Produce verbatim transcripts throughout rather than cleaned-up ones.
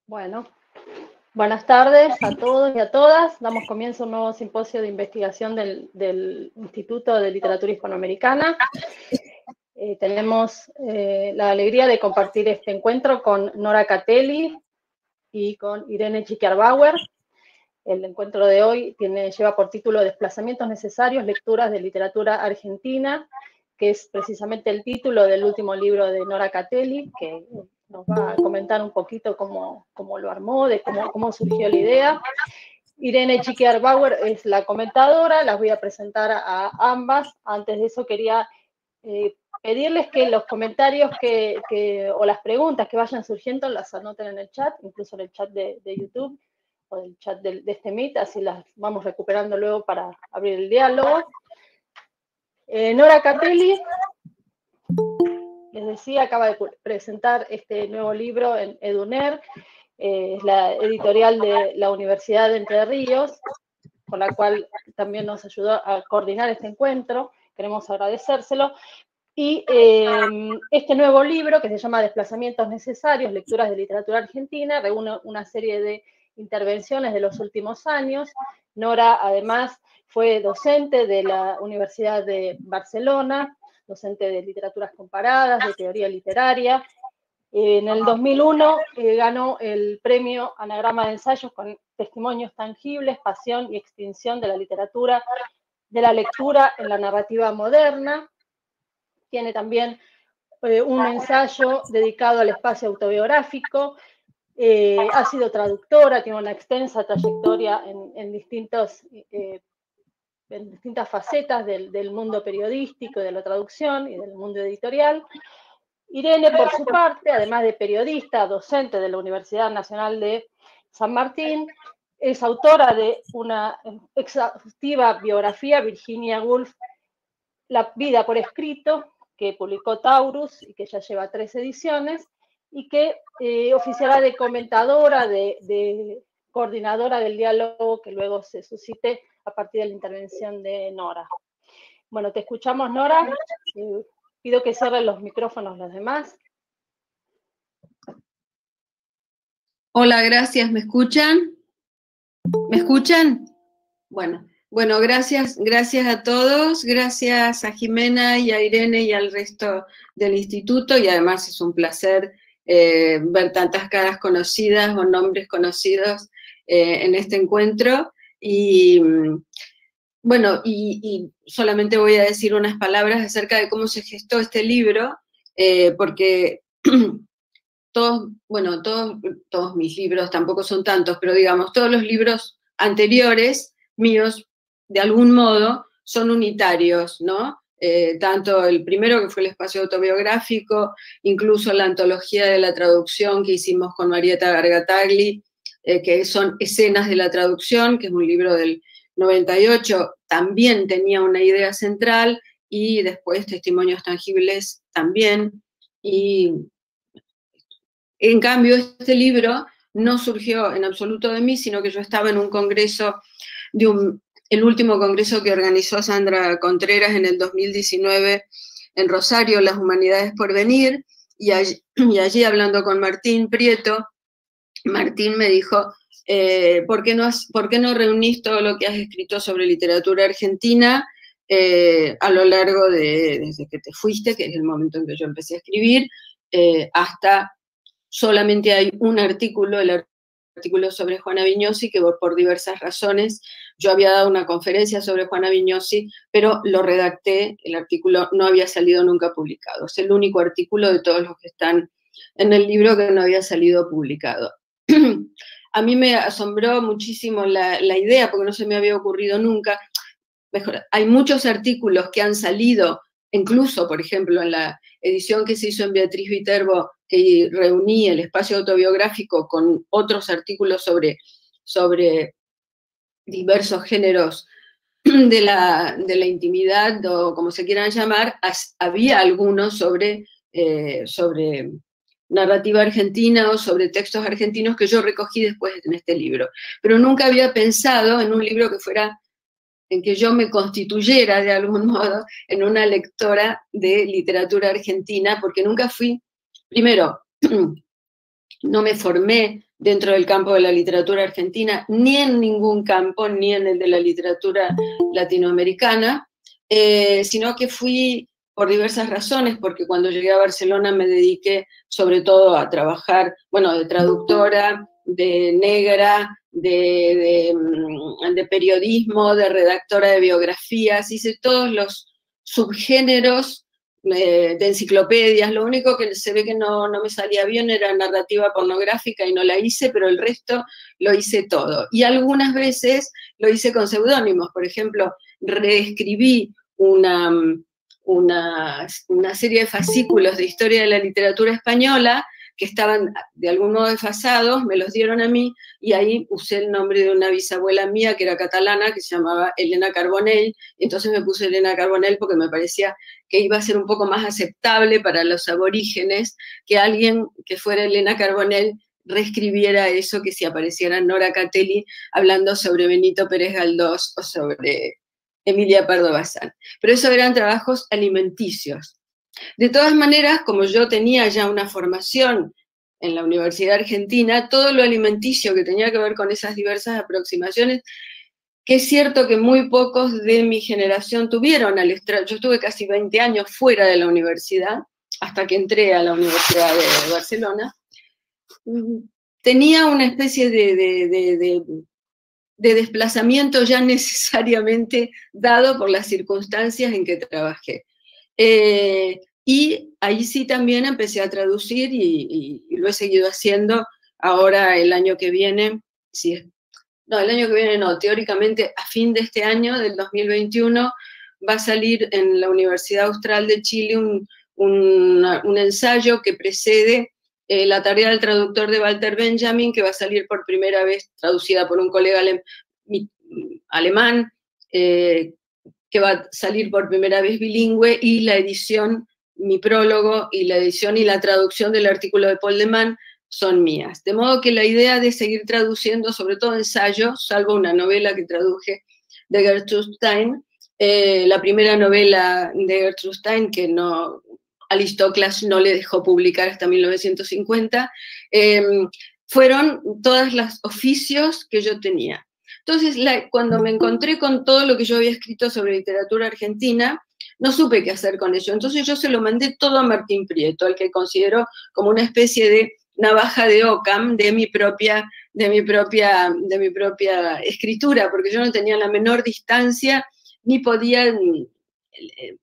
Bueno, buenas tardes a todos y a todas. Damos comienzo a un nuevo simposio de investigación del, del Instituto de Literatura Hispanoamericana. Eh, tenemos eh, la alegría de compartir este encuentro con Nora Catelli y con Irene Chiquiarbauer. El encuentro de hoy tiene, lleva por título Desplazamientos necesarios, lecturas de literatura argentina, que es precisamente el título del último libro de Nora Catelli, que nos va a comentar un poquito cómo, cómo lo armó, de cómo, cómo surgió la idea. Irene Chiquiarbauer es la comentadora, las voy a presentar a ambas. Antes de eso quería eh, pedirles que los comentarios que, que, o las preguntas que vayan surgiendo las anoten en el chat, incluso en el chat de, de YouTube o del chat de, de este Meet, así las vamos recuperando luego para abrir el diálogo. Eh, Nora Catelli, les decía, acaba de presentar este nuevo libro en EduNer, eh, es la editorial de la Universidad de Entre Ríos, con la cual también nos ayudó a coordinar este encuentro, queremos agradecérselo. Y eh, este nuevo libro, que se llama Desplazamientos necesarios, lecturas de literatura argentina, reúne una serie de intervenciones de los últimos años. Nora, además, fue docente de la Universidad de Barcelona, docente de literaturas comparadas, de teoría literaria. En el dos mil uno eh, ganó el premio Anagrama de Ensayos con testimonios tangibles, pasión y extinción de la literatura, de la lectura en la narrativa moderna. Tiene también eh, un ensayo dedicado al espacio autobiográfico. Eh, ha sido traductora, tiene una extensa trayectoria en, en, distintos, eh, en distintas facetas del, del mundo periodístico, de la traducción y del mundo editorial. Irene, por su parte, además de periodista, docente de la Universidad Nacional de San Martín, es autora de una exhaustiva biografía, Virginia Woolf, La vida por escrito, que publicó Taurus y que ya lleva tres ediciones, y que eh, oficiará de comentadora, de, de coordinadora del diálogo que luego se suscite a partir de la intervención de Nora. Bueno, te escuchamos, Nora. Eh, pido que cierren los micrófonos los demás. Hola, gracias. ¿Me escuchan? ¿Me escuchan? Bueno, bueno, gracias, gracias a todos, gracias a Jimena y a Irene y al resto del instituto, y además es un placer eh, ver tantas caras conocidas o nombres conocidos eh, en este encuentro. Y bueno, y, y solamente voy a decir unas palabras acerca de cómo se gestó este libro, eh, porque todos, bueno, todos, todos mis libros, tampoco son tantos, pero digamos, todos los libros anteriores míos, de algún modo, son unitarios, ¿no? Eh, tanto el primero, que fue el espacio autobiográfico, incluso la antología de la traducción que hicimos con Marieta Gargatagli, eh, que son escenas de la traducción, que es un libro del noventa y ocho, también tenía una idea central, y después Testimonios Tangibles también, y en cambio, este libro no surgió en absoluto de mí, sino que yo estaba en un congreso, de un, el último congreso que organizó Sandra Contreras en el dos mil diecinueve en Rosario, Las Humanidades por Venir, y allí, y allí hablando con Martín Prieto, Martín me dijo, eh, ¿por qué no has, ¿por qué no reunís todo lo que has escrito sobre literatura argentina eh, a lo largo de, desde que te fuiste, que es el momento en que yo empecé a escribir, eh, hasta... Solamente hay un artículo, el artículo sobre Juana Viñosi, que por, por diversas razones, yo había dado una conferencia sobre Juana Viñosi, pero lo redacté, el artículo no había salido nunca publicado. Es el único artículo de todos los que están en el libro que no había salido publicado. A mí me asombró muchísimo la, la idea, porque no se me había ocurrido nunca. Mejor, hay muchos artículos que han salido, incluso, por ejemplo, en la edición que se hizo en Beatriz Viterbo, que reuní el espacio autobiográfico con otros artículos sobre, sobre diversos géneros de la, de la intimidad, o como se quieran llamar, as, había algunos sobre, eh, sobre narrativa argentina o sobre textos argentinos que yo recogí después en este libro. Pero nunca había pensado en un libro que fuera, en que yo me constituyera de algún modo en una lectora de literatura argentina, porque nunca fui, primero, no me formé dentro del campo de la literatura argentina, ni en ningún campo, ni en el de la literatura latinoamericana, eh, sino que fui por diversas razones, porque cuando llegué a Barcelona me dediqué sobre todo a trabajar, bueno, de traductora, de negra, de, de, de periodismo, de redactora de biografías, hice todos los subgéneros eh, de enciclopedias. Lo único que se ve que no, no me salía bien era narrativa pornográfica y no la hice, pero el resto lo hice todo. Y algunas veces lo hice con seudónimos. Por ejemplo, reescribí una, una, una serie de fascículos de historia de la literatura española que estaban de algún modo desfasados, me los dieron a mí, y ahí usé el nombre de una bisabuela mía que era catalana, que se llamaba Elena Carbonell, entonces me puse Elena Carbonell porque me parecía que iba a ser un poco más aceptable para los aborígenes que alguien que fuera Elena Carbonell reescribiera eso, que si apareciera Nora Catelli hablando sobre Benito Pérez Galdós o sobre Emilia Pardo Bazán. Pero esos eran trabajos alimenticios. De todas maneras, como yo tenía ya una formación en la Universidad Argentina, todo lo alimenticio que tenía que ver con esas diversas aproximaciones, que es cierto que muy pocos de mi generación tuvieron al extra. Yo estuve casi veinte años fuera de la universidad, hasta que entré a la Universidad de Barcelona, tenía una especie de, de, de, de, de desplazamiento ya necesariamente dado por las circunstancias en que trabajé. Eh, y ahí sí también empecé a traducir y, y, y lo he seguido haciendo. Ahora el año que viene, sí, no, el año que viene no, teóricamente a fin de este año, del dos mil veintiuno, va a salir en la Universidad Austral de Chile un, un, un ensayo que precede eh, la tarea del traductor de Walter Benjamin, que va a salir por primera vez traducida por un colega alem, alemán, eh, que va a salir por primera vez bilingüe, y la edición, mi prólogo y la edición y la traducción del artículo de Paul de Man son mías. De modo que la idea de seguir traduciendo, sobre todo ensayos, salvo una novela que traduje de Gertrude Stein, eh, la primera novela de Gertrude Stein que no, Aristócles no le dejó publicar hasta mil novecientos cincuenta, eh, fueron todos los oficios que yo tenía. Entonces, la, cuando me encontré con todo lo que yo había escrito sobre literatura argentina, no supe qué hacer con ello. Entonces yo se lo mandé todo a Martín Prieto, al que considero como una especie de navaja de Occam de mi propia, de mi propia, de mi propia escritura, porque yo no tenía la menor distancia, ni podía eh,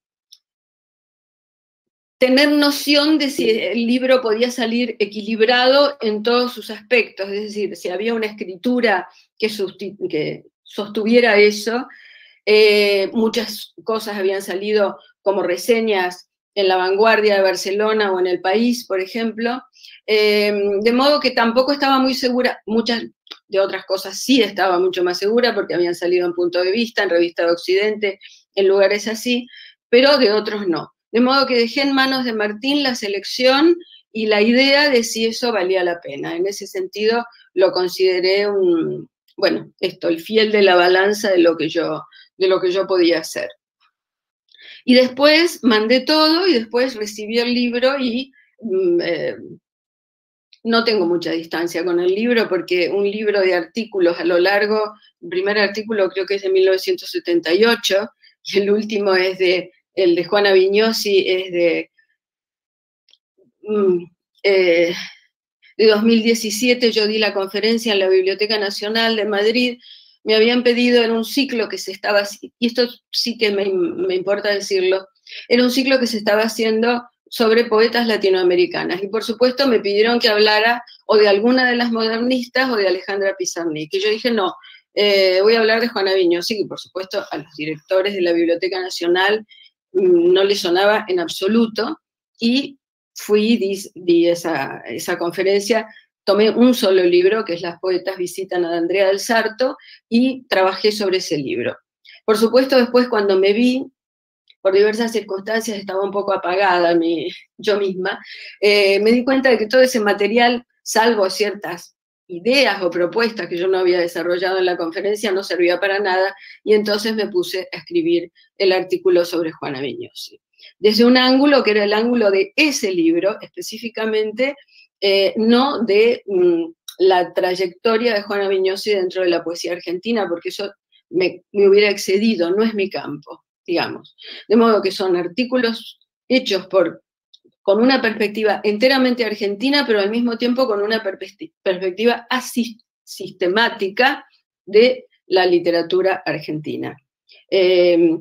tener noción de si el libro podía salir equilibrado en todos sus aspectos, es decir, si había una escritura que, que sostuviera eso. Eh, muchas cosas habían salido como reseñas en La Vanguardia de Barcelona o en El País, por ejemplo, eh, de modo que tampoco estaba muy segura. Muchas de otras cosas sí estaba mucho más segura, porque habían salido en Punto de Vista, en Revista de Occidente, en lugares así, pero de otros no. De modo que dejé en manos de Martín la selección y la idea de si eso valía la pena. En ese sentido lo consideré un, bueno, esto, el fiel de la balanza de lo que yo, de lo que yo podía hacer. Y después mandé todo y después recibí el libro y eh, no tengo mucha distancia con el libro, porque un libro de artículos a lo largo, el primer artículo creo que es de mil novecientos setenta y ocho, y el último es de, el de Juana Vignosi, es de, eh, de dos mil diecisiete. Yo di la conferencia en la Biblioteca Nacional de Madrid. Me habían pedido, en un ciclo que se estaba, y esto sí que me, me importa decirlo, era un ciclo que se estaba haciendo sobre poetas latinoamericanas, y por supuesto me pidieron que hablara o de alguna de las modernistas o de Alejandra Pizarnik, y yo dije no, eh, voy a hablar de Juana Vignosi, que por supuesto a los directores de la Biblioteca Nacional mmm, no les sonaba en absoluto, y fui, di, di esa, esa conferencia. Tomé un solo libro, que es Las poetas visitan a Andrea del Sarto, y trabajé sobre ese libro. Por supuesto, después cuando me vi, por diversas circunstancias estaba un poco apagada mi, yo misma, eh, me di cuenta de que todo ese material, salvo ciertas ideas o propuestas que yo no había desarrollado en la conferencia, no servía para nada, y entonces me puse a escribir el artículo sobre Juana Vignosi. Desde un ángulo que era el ángulo de ese libro, específicamente, Eh, no de mm, la trayectoria de Juana Viñosi dentro de la poesía argentina, porque eso me, me hubiera excedido, no es mi campo, digamos. De modo que son artículos hechos por, con una perspectiva enteramente argentina, pero al mismo tiempo con una perspectiva asistemática de la literatura argentina. Eh,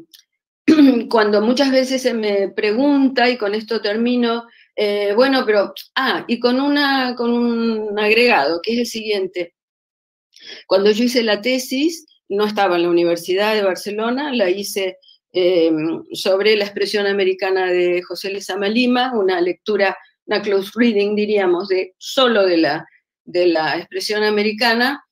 cuando muchas veces se me pregunta, y con esto termino, eh, bueno, pero, ah, y con, una, con un agregado, que es el siguiente. Cuando yo hice la tesis, no estaba en la Universidad de Barcelona, la hice eh, sobre la expresión americana de José Lezama Lima, una lectura, una close reading, diríamos, de, solo de la, de la expresión americana.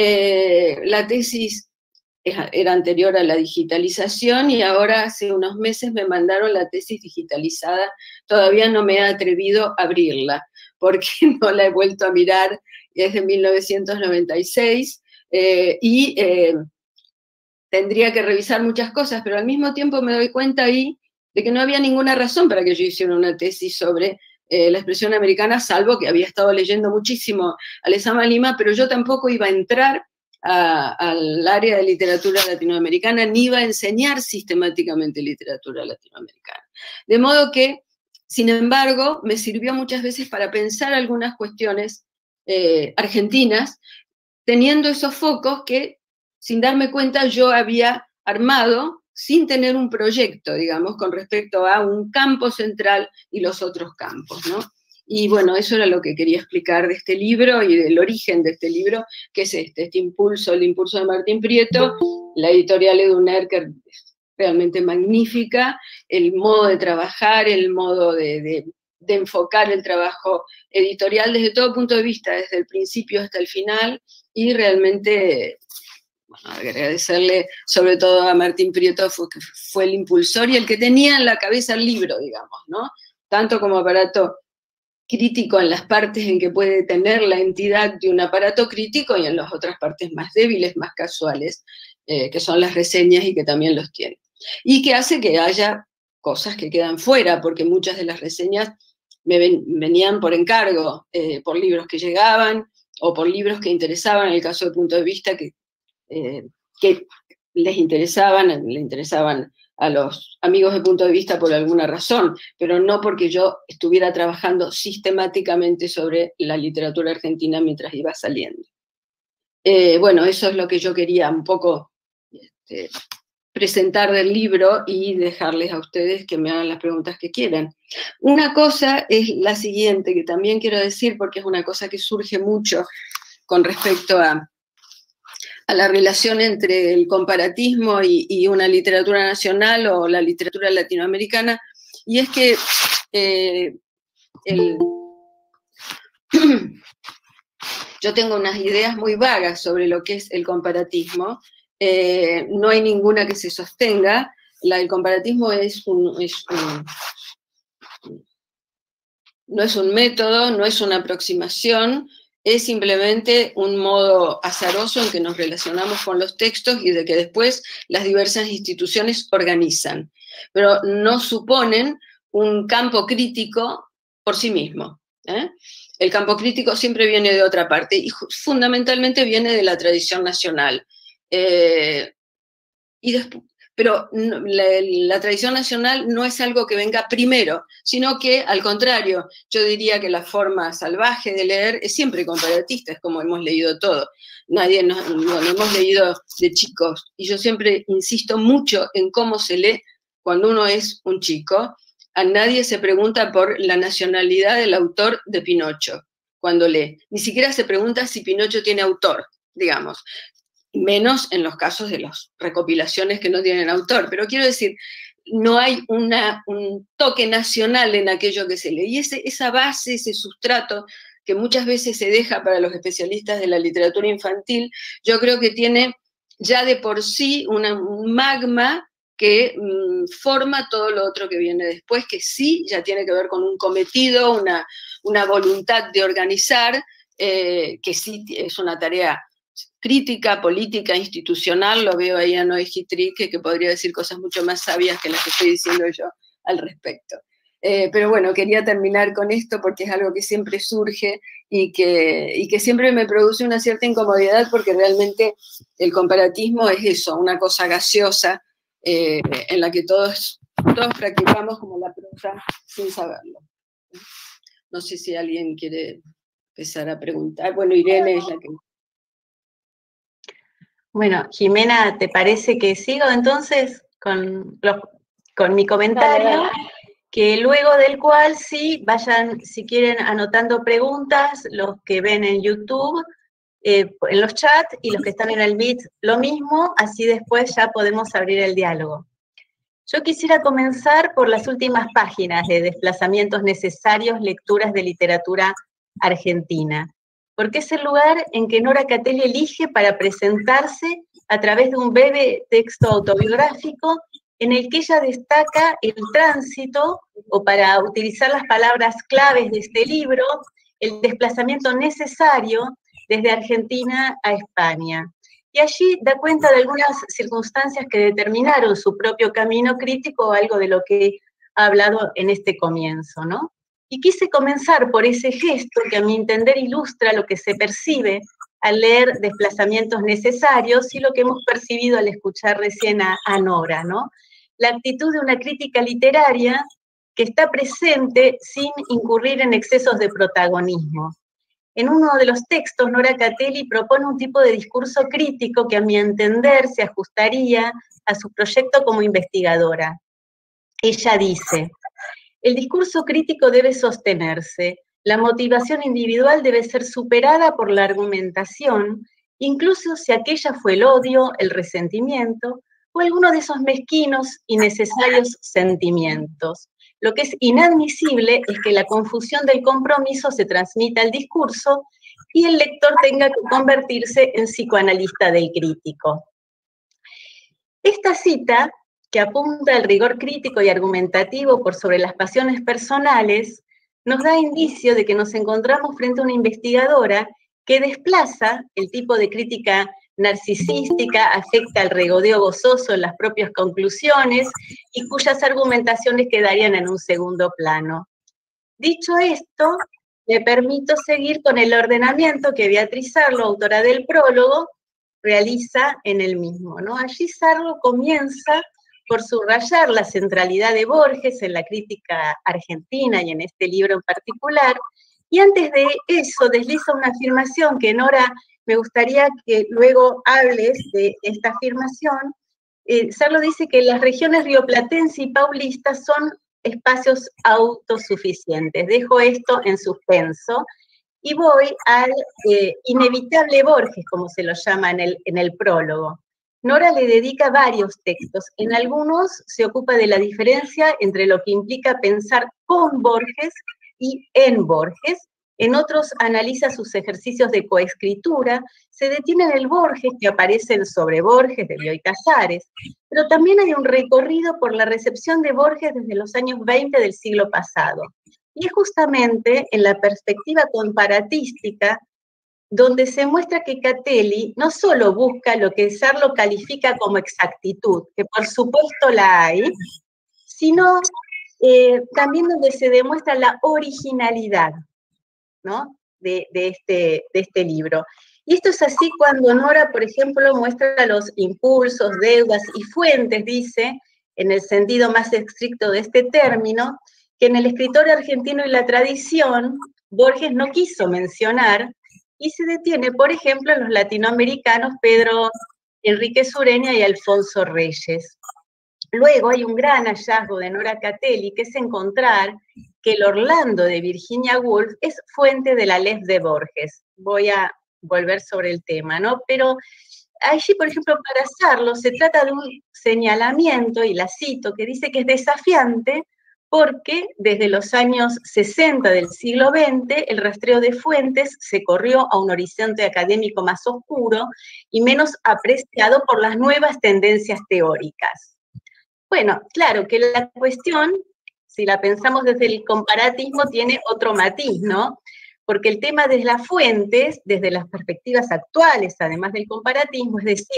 Eh, la tesis era anterior a la digitalización y ahora hace unos meses me mandaron la tesis digitalizada. Todavía no me he atrevido a abrirla porque no la he vuelto a mirar desde mil novecientos noventa y seis eh, y eh, tendría que revisar muchas cosas, pero al mismo tiempo me doy cuenta ahí de que no había ninguna razón para que yo hiciera una tesis sobre eh, la expresión americana, salvo que había estado leyendo muchísimo a Lezama Lima, pero yo tampoco iba a entrar A, al área de literatura latinoamericana, ni iba a enseñar sistemáticamente literatura latinoamericana. De modo que, sin embargo, me sirvió muchas veces para pensar algunas cuestiones eh, argentinas, teniendo esos focos que, sin darme cuenta, yo había armado sin tener un proyecto, digamos, con respecto a un campo central y los otros campos, ¿no? Y bueno, eso era lo que quería explicar de este libro y del origen de este libro, que es este, este impulso, el impulso de Martín Prieto, la editorial Eduner, que es realmente magnífica, el modo de trabajar, el modo de, de, de enfocar el trabajo editorial desde todo punto de vista, desde el principio hasta el final, y realmente, bueno, agradecerle sobre todo a Martín Prieto, fue, que fue el impulsor y el que tenía en la cabeza el libro, digamos, ¿no? Tanto como aparato crítico en las partes en que puede tener la entidad de un aparato crítico y en las otras partes más débiles, más casuales, eh, que son las reseñas y que también los tiene. Y que hace que haya cosas que quedan fuera, porque muchas de las reseñas me ven, venían por encargo, eh, por libros que llegaban o por libros que interesaban, en el caso de Punto de Vista, que, eh, que les interesaban, le interesaban a los amigos de Punto de Vista por alguna razón, pero no porque yo estuviera trabajando sistemáticamente sobre la literatura argentina mientras iba saliendo. Eh, bueno, eso es lo que yo quería un poco este, presentar del libro y dejarles a ustedes que me hagan las preguntas que quieran. Una cosa es la siguiente, que también quiero decir, porque es una cosa que surge mucho con respecto a a la relación entre el comparatismo y, y una literatura nacional o la literatura latinoamericana, y es que eh, el, yo tengo unas ideas muy vagas sobre lo que es el comparatismo, eh, no hay ninguna que se sostenga, la, el comparatismo es un, es un, no es un método, no es una aproximación, es simplemente un modo azaroso en que nos relacionamos con los textos y de que después las diversas instituciones organizan, pero no suponen un campo crítico por sí mismo, ¿eh? El campo crítico siempre viene de otra parte y fundamentalmente viene de la tradición nacional. Eh, y después, pero la, la tradición nacional no es algo que venga primero, sino que, al contrario, yo diría que la forma salvaje de leer es siempre comparatista, es como hemos leído todo. Nadie nos, no, lo hemos leído de chicos, y yo siempre insisto mucho en cómo se lee cuando uno es un chico. A nadie se pregunta por la nacionalidad del autor de Pinocho cuando lee. Ni siquiera se pregunta si Pinocho tiene autor, digamos. Menos en los casos de las recopilaciones que no tienen autor, pero quiero decir, no hay una, un toque nacional en aquello que se lee, y ese, esa base, ese sustrato que muchas veces se deja para los especialistas de la literatura infantil, yo creo que tiene ya de por sí una, un magma que mmm, forma todo lo otro que viene después, que sí ya tiene que ver con un cometido, una, una voluntad de organizar, eh, que sí es una tarea crítica, política, institucional. Lo veo ahí a Noé Gittrick, que, que podría decir cosas mucho más sabias que las que estoy diciendo yo al respecto. Eh, pero bueno, quería terminar con esto porque es algo que siempre surge y que, y que siempre me produce una cierta incomodidad porque realmente el comparatismo es eso, una cosa gaseosa eh, en la que todos, todos practicamos como la prosa sin saberlo. No sé si alguien quiere empezar a preguntar. Bueno, Irene es la que... Bueno, Jimena, ¿te parece que sigo entonces con, los, con mi comentario? Dale, dale. Que luego del cual sí vayan, si quieren, anotando preguntas, los que ven en YouTube, eh, en los chats, y los que están en el Meet, lo mismo, así después ya podemos abrir el diálogo. Yo quisiera comenzar por las últimas páginas de Desplazamientos Necesarios, Lecturas de Literatura Argentina, porque es el lugar en que Nora Catelli elige para presentarse a través de un breve texto autobiográfico en el que ella destaca el tránsito, o para utilizar las palabras claves de este libro, el desplazamiento necesario desde Argentina a España. Y allí da cuenta de algunas circunstancias que determinaron su propio camino crítico, algo de lo que ha hablado en este comienzo, ¿no? Y quise comenzar por ese gesto que a mi entender ilustra lo que se percibe al leer Desplazamientos Necesarios y lo que hemos percibido al escuchar recién a, a Nora, ¿no? La actitud de una crítica literaria que está presente sin incurrir en excesos de protagonismo. En uno de los textos, Nora Catelli propone un tipo de discurso crítico que a mi entender se ajustaría a su proyecto como investigadora. Ella dice: el discurso crítico debe sostenerse, la motivación individual debe ser superada por la argumentación, incluso si aquella fue el odio, el resentimiento, o alguno de esos mezquinos y necesarios sentimientos. Lo que es inadmisible es que la confusión del compromiso se transmita al discurso y el lector tenga que convertirse en psicoanalista del crítico. Esta cita, que apunta al rigor crítico y argumentativo por sobre las pasiones personales, nos da indicio de que nos encontramos frente a una investigadora que desplaza el tipo de crítica narcisística, afecta al regodeo gozoso en las propias conclusiones y cuyas argumentaciones quedarían en un segundo plano. Dicho esto, me permito seguir con el ordenamiento que Beatriz Sarlo, autora del prólogo, realiza en el mismo, ¿no? Allí Sarlo comienza por subrayar la centralidad de Borges en la crítica argentina y en este libro en particular, y antes de eso desliza una afirmación que Nora me gustaría que luego hables de esta afirmación. Eh, Sarlo dice que las regiones rioplatense y paulista son espacios autosuficientes. Dejo esto en suspenso y voy al eh, inevitable Borges, como se lo llama en el, en el prólogo. Nora le dedica varios textos. En algunos se ocupa de la diferencia entre lo que implica pensar con Borges y en Borges. En otros analiza sus ejercicios de coescritura, se detiene en el Borges que aparece en Sobre Borges de Bioy Casares, pero también hay un recorrido por la recepción de Borges desde los años veinte del siglo pasado. Y es justamente en la perspectiva comparatística donde se muestra que Catelli no solo busca lo que Sarlo califica como exactitud, que por supuesto la hay, sino eh, también donde se demuestra la originalidad, ¿no? de, de, este, de este libro. Y esto es así cuando Nora, por ejemplo, muestra los impulsos, deudas y fuentes, dice, en el sentido más estricto de este término, que en el escritor argentino y la tradición, Borges no quiso mencionar, y se detiene, por ejemplo, en los latinoamericanos Pedro Enrique Sureña y Alfonso Reyes. Luego hay un gran hallazgo de Nora Catelli, que es encontrar que el Orlando de Virginia Woolf es fuente de la Aleph de Borges. Voy a volver sobre el tema, ¿no? Pero allí, por ejemplo, para Sarlo, se trata de un señalamiento, y la cito, que dice que es desafiante porque desde los años sesenta del siglo veinte el rastreo de fuentes se corrió a un horizonte académico más oscuro y menos apreciado por las nuevas tendencias teóricas. Bueno, claro que la cuestión, si la pensamos desde el comparatismo, tiene otro matiz, ¿no? Porque el tema de las fuentes, desde las perspectivas actuales, además del comparatismo, es decir,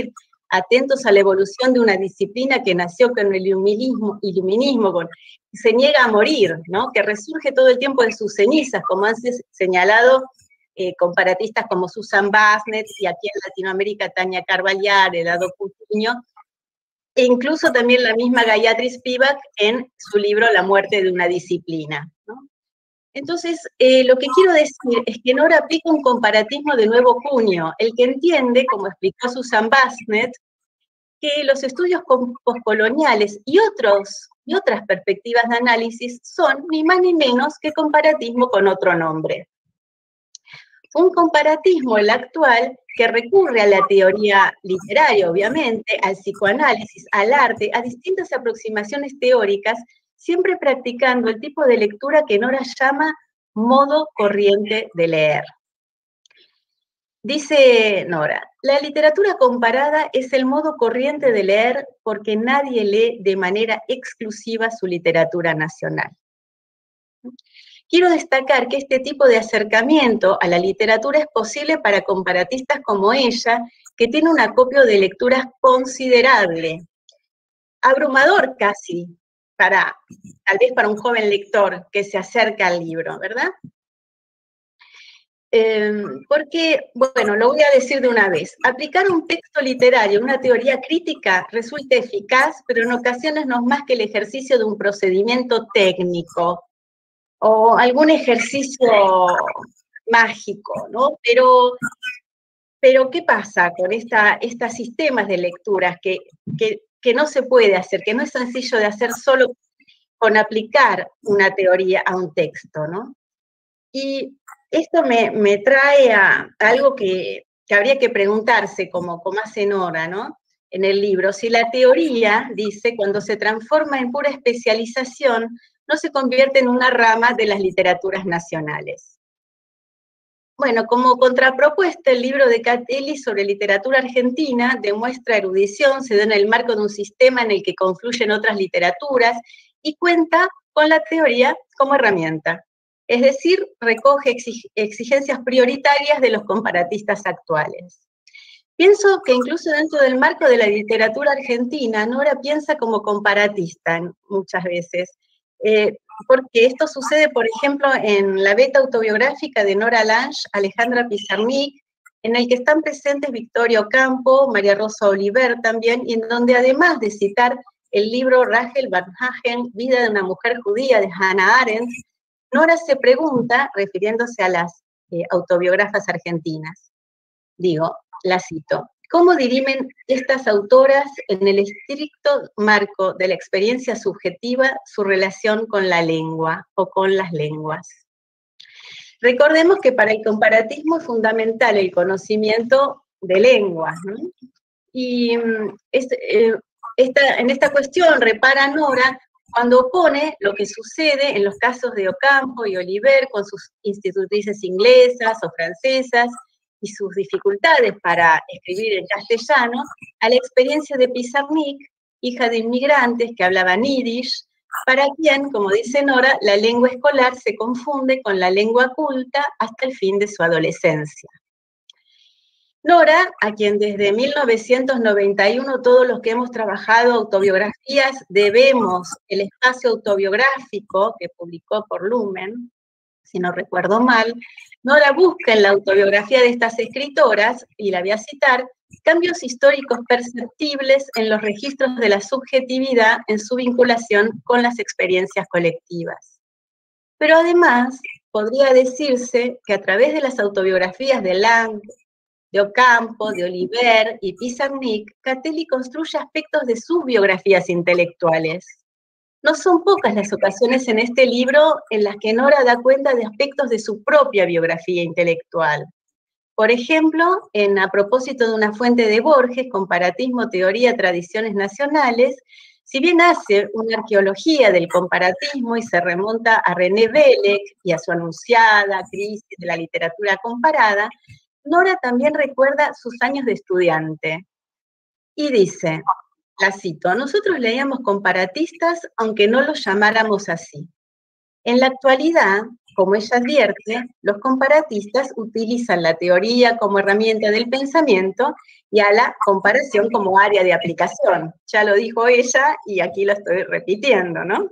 atentos a la evolución de una disciplina que nació con el iluminismo, iluminismo con, se niega a morir, ¿no? Que resurge todo el tiempo de sus cenizas, como han señalado eh, comparatistas como Susan Basnet, y aquí en Latinoamérica Tania Carvallar, Edado Coutinho, e incluso también la misma Gayatri Spivak en su libro La muerte de una disciplina, ¿no? Entonces, eh, lo que quiero decir es que Nora aplica un comparatismo de nuevo cuño, el que entiende, como explicó Susan Basnet, que los estudios postcoloniales y, otros, y otras perspectivas de análisis son ni más ni menos que comparatismo con otro nombre. Un comparatismo, el actual, que recurre a la teoría literaria, obviamente, al psicoanálisis, al arte, a distintas aproximaciones teóricas, siempre practicando el tipo de lectura que Nora llama modo corriente de leer. Dice Nora, la literatura comparada es el modo corriente de leer porque nadie lee de manera exclusiva su literatura nacional. Quiero destacar que este tipo de acercamiento a la literatura es posible para comparatistas como ella, que tiene un acopio de lecturas considerable, abrumador casi, para, tal vez para un joven lector que se acerca al libro, ¿verdad? Eh, porque, bueno, lo voy a decir de una vez, aplicar un texto literario, una teoría crítica, resulta eficaz, pero en ocasiones no es más que el ejercicio de un procedimiento técnico, o algún ejercicio mágico, ¿no? Pero, pero ¿qué pasa con esta, estos sistemas de lecturas que, que, que no se puede hacer, que no es sencillo de hacer solo con aplicar una teoría a un texto, ¿no? Y esto me, me trae a algo que, que habría que preguntarse, como, como hace Nora, ¿no? En el libro, si la teoría, dice, cuando se transforma en pura especialización, no se convierte en una rama de las literaturas nacionales. Bueno, como contrapropuesta, el libro de Catelli sobre literatura argentina demuestra erudición, se da en el marco de un sistema en el que confluyen otras literaturas y cuenta con la teoría como herramienta. Es decir, recoge exigencias prioritarias de los comparatistas actuales. Pienso que incluso dentro del marco de la literatura argentina, Nora piensa como comparatista muchas veces, eh, porque esto sucede, por ejemplo, en la beta autobiográfica de Nora Lange, Alejandra Pizarnik, en el que están presentes Victoria Ocampo, María Rosa Oliver también, y en donde además de citar el libro Rachel Varnhagen, Vida de una mujer judía, de Hannah Arendt, Nora se pregunta, refiriéndose a las eh, autobiógrafas argentinas, digo, la cito, ¿cómo dirimen estas autoras en el estricto marco de la experiencia subjetiva su relación con la lengua o con las lenguas? Recordemos que para el comparatismo es fundamental el conocimiento de lenguas, ¿no? Y este, eh, esta, en esta cuestión repara Nora cuando opone lo que sucede en los casos de Ocampo y Oliver con sus institutrices inglesas o francesas y sus dificultades para escribir en castellano, a la experiencia de Pizarnik, hija de inmigrantes que hablaban yiddish, para quien, como dice Nora, la lengua escolar se confunde con la lengua culta hasta el fin de su adolescencia. Nora, a quien desde mil novecientos noventa y uno todos los que hemos trabajado autobiografías debemos el espacio autobiográfico que publicó por Lumen, si no recuerdo mal, Nora busca en la autobiografía de estas escritoras, y la voy a citar, cambios históricos perceptibles en los registros de la subjetividad en su vinculación con las experiencias colectivas. Pero además, podría decirse que a través de las autobiografías de Lange, de Ocampo, de Oliver y Pizarnik, Catelli construye aspectos de sus biografías intelectuales. No son pocas las ocasiones en este libro en las que Nora da cuenta de aspectos de su propia biografía intelectual. Por ejemplo, en A propósito de una fuente de Borges, Comparatismo, Teoría, Tradiciones Nacionales, si bien hace una arqueología del comparatismo y se remonta a René Bellec y a su anunciada crisis de la literatura comparada, Nora también recuerda sus años de estudiante. Y dice, la cito, nosotros leíamos comparatistas aunque no los llamáramos así. En la actualidad, como ella advierte, los comparatistas utilizan la teoría como herramienta del pensamiento y a la comparación como área de aplicación. Ya lo dijo ella y aquí lo estoy repitiendo, ¿no?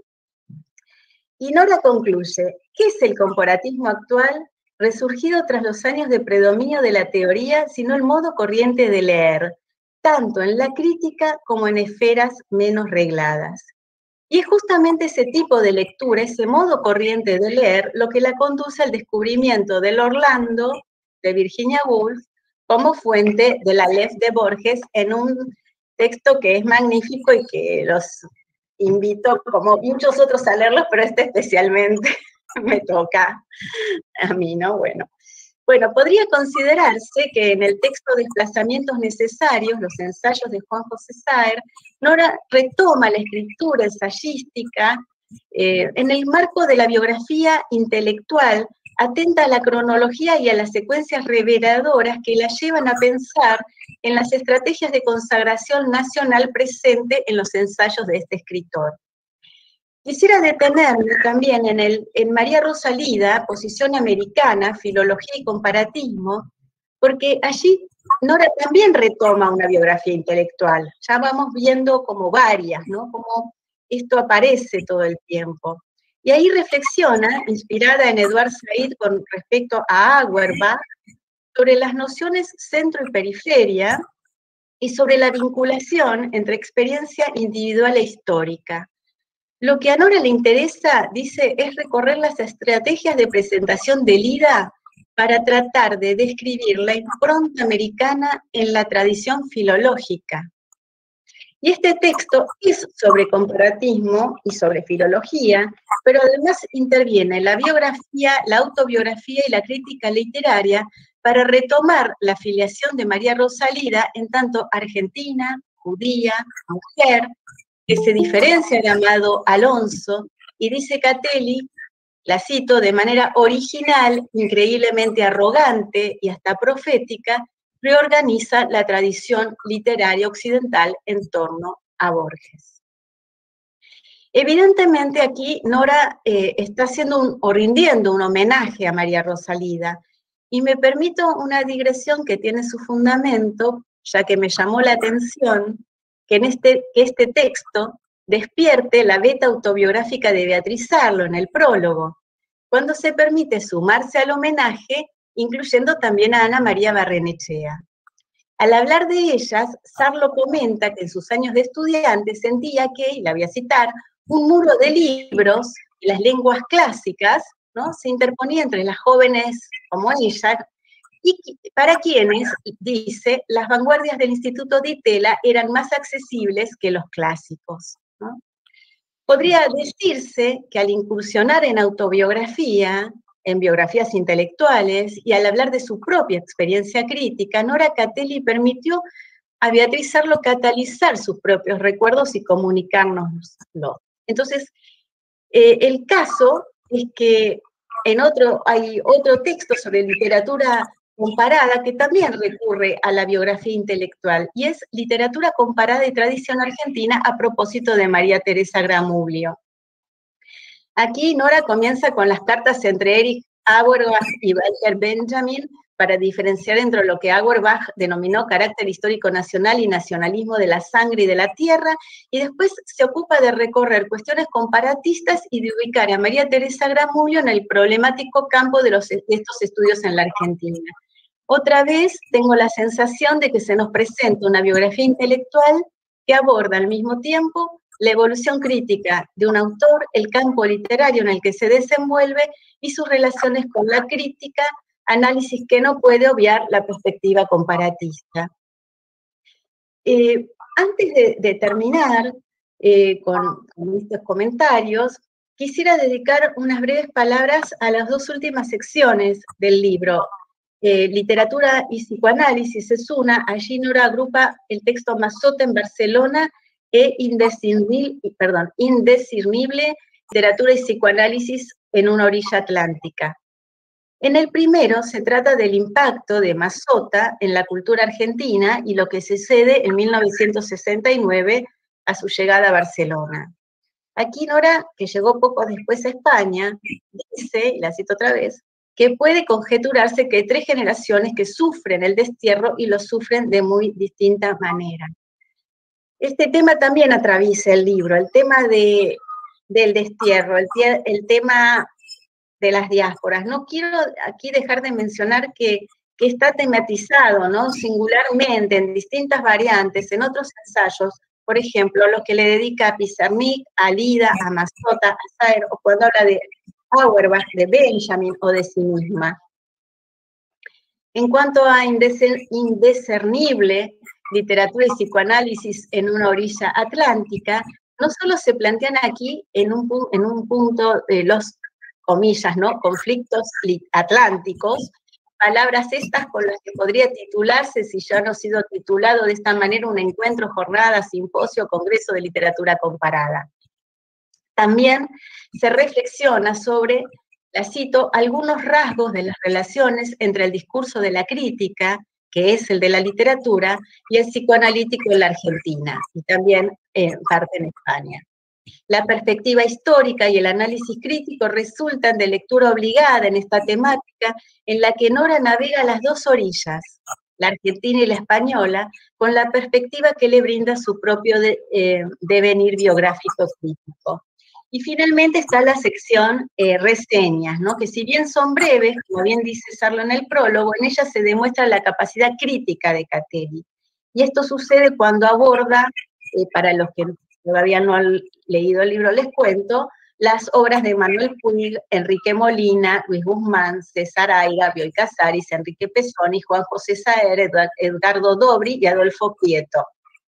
Y Nora concluye, ¿qué es el comparatismo actual? Resurgido tras los años de predominio de la teoría, sino el modo corriente de leer, tanto en la crítica como en esferas menos regladas. Y es justamente ese tipo de lectura, ese modo corriente de leer, lo que la conduce al descubrimiento del Orlando, de Virginia Woolf, como fuente de la Aleph de Borges, en un texto que es magnífico y que los invito, como muchos otros, a leerlos, pero este especialmente me toca a mí, ¿no? Bueno. Bueno, podría considerarse que en el texto Desplazamientos Necesarios, los ensayos de Juan José Saer, Nora retoma la escritura ensayística eh, en el marco de la biografía intelectual, atenta a la cronología y a las secuencias reveladoras que la llevan a pensar en las estrategias de consagración nacional presente en los ensayos de este escritor. Quisiera detenerme también en, el, en María Rosalida, Posición Americana, Filología y Comparatismo, porque allí Nora también retoma una biografía intelectual. Ya vamos viendo como varias, ¿no? Como esto aparece todo el tiempo. Y ahí reflexiona, inspirada en Edward Said con respecto a Auerbach, sobre las nociones centro y periferia y sobre la vinculación entre experiencia individual e histórica. Lo que a Nora le interesa, dice, es recorrer las estrategias de presentación del I D A para tratar de describir la impronta americana en la tradición filológica. Y este texto es sobre comparatismo y sobre filología, pero además interviene la biografía, la autobiografía y la crítica literaria para retomar la filiación de María Rosalida en tanto argentina, judía, mujer, que se diferencia de Amado Alonso, y dice Catelli, la cito, de manera original, increíblemente arrogante y hasta profética, reorganiza la tradición literaria occidental en torno a Borges. Evidentemente aquí Nora eh, está haciendo un, o rindiendo un homenaje a María Rosalida, y me permito una digresión que tiene su fundamento, ya que me llamó la atención que en este, que este texto despierte la beta autobiográfica de Beatriz Sarlo en el prólogo, cuando se permite sumarse al homenaje, incluyendo también a Ana María Barrenechea. Al hablar de ellas, Sarlo comenta que en sus años de estudiante sentía que, y la voy a citar, un muro de libros y las lenguas clásicas, ¿no?, se interponía entre las jóvenes como ella, y para quienes, dice, las vanguardias del Instituto Di Tella eran más accesibles que los clásicos, ¿no? Podría decirse que al incursionar en autobiografía, en biografías intelectuales, y al hablar de su propia experiencia crítica, Nora Catelli permitió a Beatriz Sarlo catalizar sus propios recuerdos y comunicárnoslo. Entonces, eh, el caso es que en otro, hay otro texto sobre literatura comparada que también recurre a la biografía intelectual, y es Literatura comparada y tradición argentina a propósito de María Teresa Gramuglio. Aquí Nora comienza con las cartas entre Erich Auerbach y Walter Benjamin para diferenciar entre lo que Auerbach denominó carácter histórico nacional y nacionalismo de la sangre y de la tierra, y después se ocupa de recorrer cuestiones comparatistas y de ubicar a María Teresa Gramuglio en el problemático campo de, los, de estos estudios en la Argentina. Otra vez tengo la sensación de que se nos presenta una biografía intelectual que aborda al mismo tiempo la evolución crítica de un autor, el campo literario en el que se desenvuelve y sus relaciones con la crítica, análisis que no puede obviar la perspectiva comparatista. Eh, antes de, de terminar eh, con, con estos comentarios, quisiera dedicar unas breves palabras a las dos últimas secciones del libro. Eh, literatura y psicoanálisis es una, allí Nora agrupa el texto Mazzotta en Barcelona e indiscernible, perdón, indiscernible, literatura y psicoanálisis en una orilla atlántica. En el primero se trata del impacto de Mazzotta en la cultura argentina y lo que sucede en mil novecientos sesenta y nueve a su llegada a Barcelona. Aquí Nora, que llegó poco después a España, dice, y la cito otra vez, que puede conjeturarse que hay tres generaciones que sufren el destierro y lo sufren de muy distinta manera. Este tema también atraviesa el libro, el tema de, del destierro, el, el tema de las diásporas. No quiero aquí dejar de mencionar que, que está tematizado, ¿no? Singularmente, en distintas variantes, en otros ensayos, por ejemplo, los que le dedica a Pizarnik, a Lida, a Mazzotta, a Saer, o cuando habla de Auerbach, de Benjamin o de sí misma. En cuanto a indiscernible, literatura y psicoanálisis en una orilla atlántica, no solo se plantean aquí en un, en un punto de los, comillas, ¿no?, conflictos atlánticos, palabras estas con las que podría titularse, si ya no ha sido titulado de esta manera, un encuentro, jornada, simposio, congreso de literatura comparada. También se reflexiona sobre, la cito, algunos rasgos de las relaciones entre el discurso de la crítica, que es el de la literatura, y el psicoanalítico en la Argentina, y también en parte en España. La perspectiva histórica y el análisis crítico resultan de lectura obligada en esta temática, en la que Nora navega las dos orillas, la argentina y la española, con la perspectiva que le brinda su propio de, eh, devenir biográfico crítico. Y finalmente está la sección eh, reseñas, ¿no?, que si bien son breves, como bien dice Sarlo en el prólogo, en ellas se demuestra la capacidad crítica de Catteli. Y esto sucede cuando aborda, eh, para los que todavía no han leído el libro, les cuento, las obras de Manuel Puig, Enrique Molina, Luis Guzmán, César Aiga, Bioy Casares, Enrique Pesoni, Juan José Saer, Edgardo Dobri y Adolfo Quieto.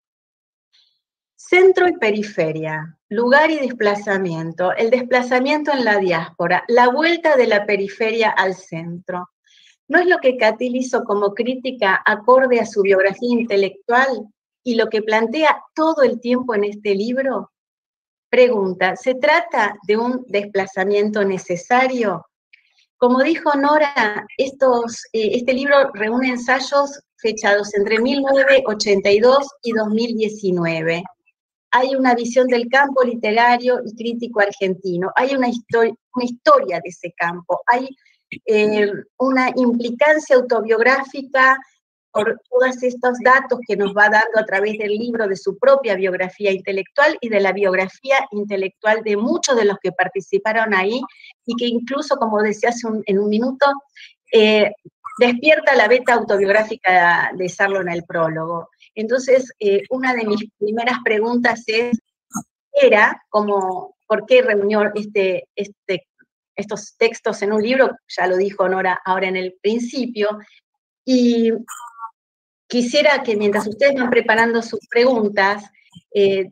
Centro y periferia, lugar y desplazamiento, el desplazamiento en la diáspora, la vuelta de la periferia al centro. ¿No es lo que Catteli hizo como crítica acorde a su biografía intelectual y lo que plantea todo el tiempo en este libro? Pregunta, ¿se trata de un desplazamiento necesario? Como dijo Nora, estos, eh, este libro reúne ensayos fechados entre mil novecientos ochenta y dos y dos mil diecinueve. Hay una visión del campo literario y crítico argentino, hay una, histori una historia de ese campo, hay eh, una implicancia autobiográfica por todos estos datos que nos va dando a través del libro de su propia biografía intelectual y de la biografía intelectual de muchos de los que participaron ahí y que incluso, como decía hace un, en un minuto, eh, despierta la beta autobiográfica de Sarlo en el prólogo. Entonces, eh, una de mis primeras preguntas es, era como, ¿por qué reunió este, este, estos textos en un libro? Ya lo dijo Nora ahora en el principio, y quisiera que mientras ustedes van preparando sus preguntas, eh,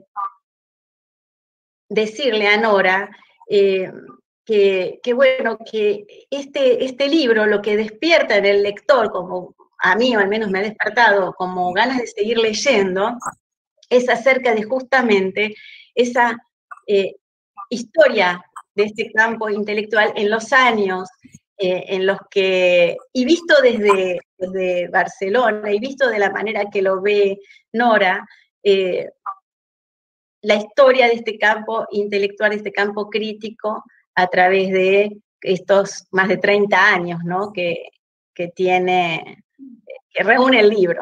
decirle a Nora eh, que, que, bueno, que este, este libro lo que despierta en el lector, como a mí o al menos me ha despertado, como ganas de seguir leyendo, es acerca de justamente esa eh, historia de este campo intelectual en los años eh, en los que, y visto desde, desde Barcelona, y visto de la manera que lo ve Nora, eh, la historia de este campo intelectual, de este campo crítico, a través de estos más de treinta años, ¿no?, que, que tiene, que reúne el libro.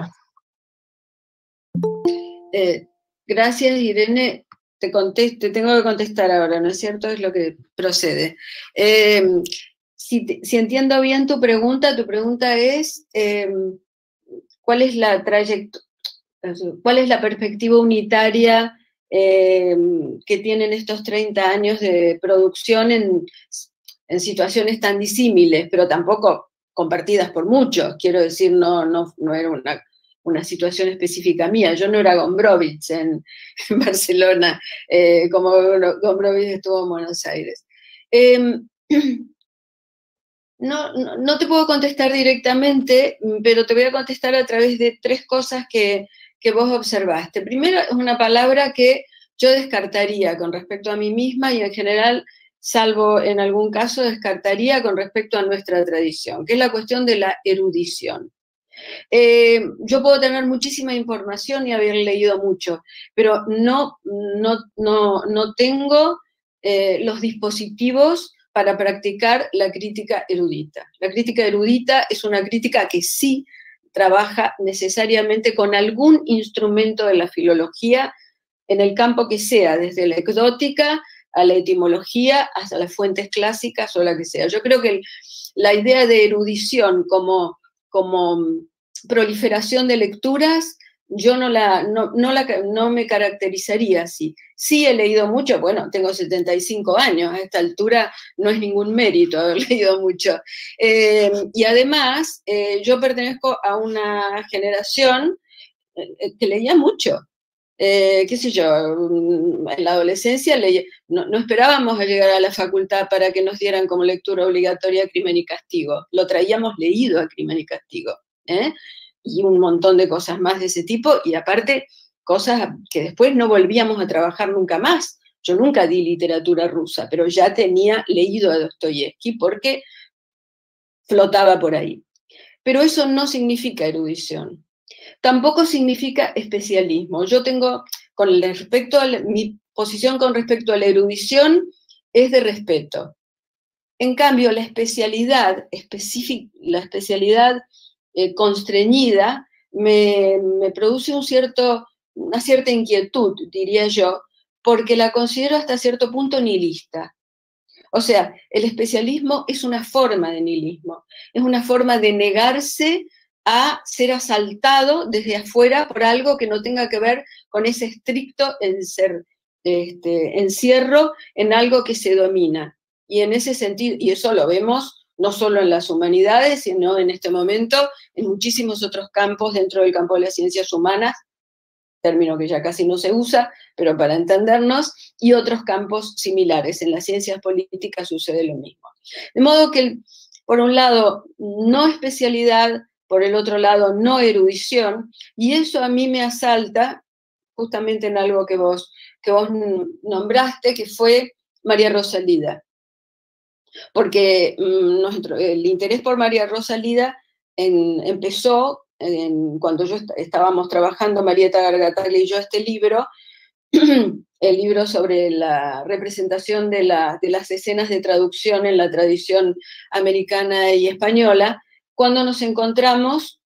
Eh, gracias, Irene. Te, contesto, te tengo que contestar ahora, ¿no es cierto? Es lo que procede. Eh, si, te, si entiendo bien tu pregunta, tu pregunta es, eh, ¿cuál es la trayectoria, cuál es la perspectiva unitaria eh, que tienen estos treinta años de producción en, en situaciones tan disímiles, pero tampoco compartidas por muchos? Quiero decir, no, no, no era una... una situación específica mía. Yo no era Gombrowicz en, en Barcelona, eh, como Gombrowicz estuvo en Buenos Aires. Eh, no, no, no te puedo contestar directamente, pero te voy a contestar a través de tres cosas que, que vos observaste. Primero, es una palabra que yo descartaría con respecto a mí misma y en general, salvo en algún caso, descartaría con respecto a nuestra tradición, que es la cuestión de la erudición. Eh, yo puedo tener muchísima información y haber leído mucho, pero no, no, no, no tengo eh, los dispositivos para practicar la crítica erudita. La crítica erudita es una crítica que sí trabaja necesariamente con algún instrumento de la filología en el campo que sea, desde la ecdótica a la etimología hasta las fuentes clásicas o la que sea. Yo creo que el, la idea de erudición como, como proliferación de lecturas, yo no, la, no, no, la, no me caracterizaría así. Sí he leído mucho, bueno, tengo setenta y cinco años, a esta altura no es ningún mérito haber leído mucho. Eh, y además, eh, yo pertenezco a una generación eh, que leía mucho. Eh, qué sé yo, en la adolescencia leía, no, no esperábamos a llegar a la facultad para que nos dieran como lectura obligatoria Crimen y Castigo, lo traíamos leído a Crimen y Castigo, ¿eh? Y un montón de cosas más de ese tipo, y aparte cosas que después no volvíamos a trabajar nunca más. Yo nunca di literatura rusa, pero ya tenía leído a Dostoyevsky porque flotaba por ahí. Pero eso no significa erudición. Tampoco significa especialismo. Yo tengo, con respecto a la, mi posición con respecto a la erudición es de respeto. En cambio, la especialidad, específica, la especialidad eh, constreñida me, me produce un cierto, una cierta inquietud, diría yo, porque la considero hasta cierto punto nihilista. O sea, el especialismo es una forma de nihilismo, es una forma de negarse a ser asaltado desde afuera por algo que no tenga que ver con ese estricto encer, este, encierro en algo que se domina. Y en ese sentido, y eso lo vemos no solo en las humanidades, sino en este momento en muchísimos otros campos dentro del campo de las ciencias humanas, término que ya casi no se usa, pero para entendernos, y otros campos similares. En las ciencias políticas sucede lo mismo. De modo que, por un lado, no especialidad, por el otro lado, no erudición, y eso a mí me asalta justamente en algo que vos, que vos nombraste, que fue María Rosa Lida. Porque mmm, nuestro, el interés por María Rosa Lida en, empezó en, cuando yo est estábamos trabajando, Marieta Gargataglia y yo, este libro, el libro sobre la representación de, la, de las escenas de traducción en la tradición americana y española, cuando nos encontramos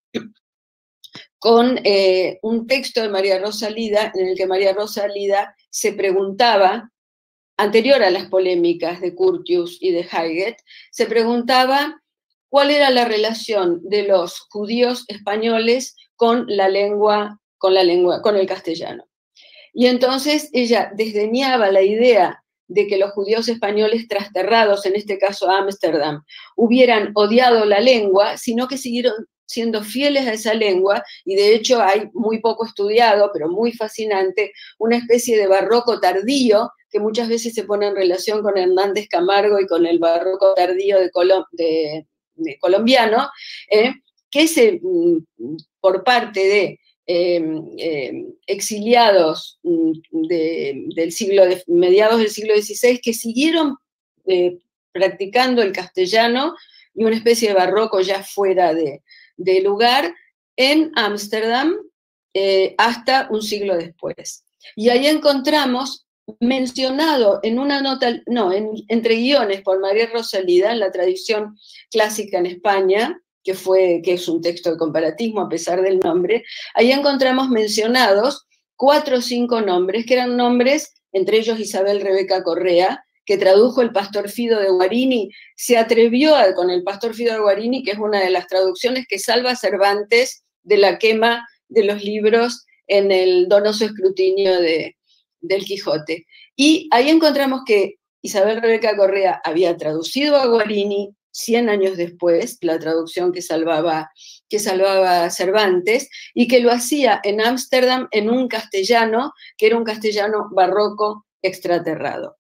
con eh, un texto de María Rosa Lida, en el que María Rosa Lida se preguntaba, anterior a las polémicas de Curtius y de Hayek, se preguntaba cuál era la relación de los judíos españoles con la lengua, con la lengua, con el castellano. Y entonces ella desdeñaba la idea de que los judíos españoles trasterrados, en este caso a Ámsterdam, hubieran odiado la lengua, sino que siguieron siendo fieles a esa lengua, y de hecho hay muy poco estudiado, pero muy fascinante, una especie de barroco tardío, que muchas veces se pone en relación con Hernández Camargo y con el barroco tardío de, Colom de, de colombiano, eh, que se, por parte de Eh, eh, exiliados de, del siglo de, mediados del siglo dieciséis que siguieron eh, practicando el castellano y una especie de barroco ya fuera de, de lugar en Ámsterdam eh, hasta un siglo después. Y ahí encontramos mencionado en una nota, no, en, entre guiones por María Rosa Lida, en la tradición clásica en España, que, fue, que es un texto de comparatismo a pesar del nombre, ahí encontramos mencionados cuatro o cinco nombres, que eran nombres, entre ellos Isabel Rebeca Correa, que tradujo el Pastor Fido de Guarini, se atrevió a, con el Pastor Fido de Guarini, que es una de las traducciones que salva a Cervantes de la quema de los libros en el donoso escrutinio de, del Quijote. Y ahí encontramos que Isabel Rebeca Correa había traducido a Guarini cien años después, la traducción que salvaba, que salvaba a Cervantes, y que lo hacía en Ámsterdam en un castellano, que era un castellano barroco extraterrado.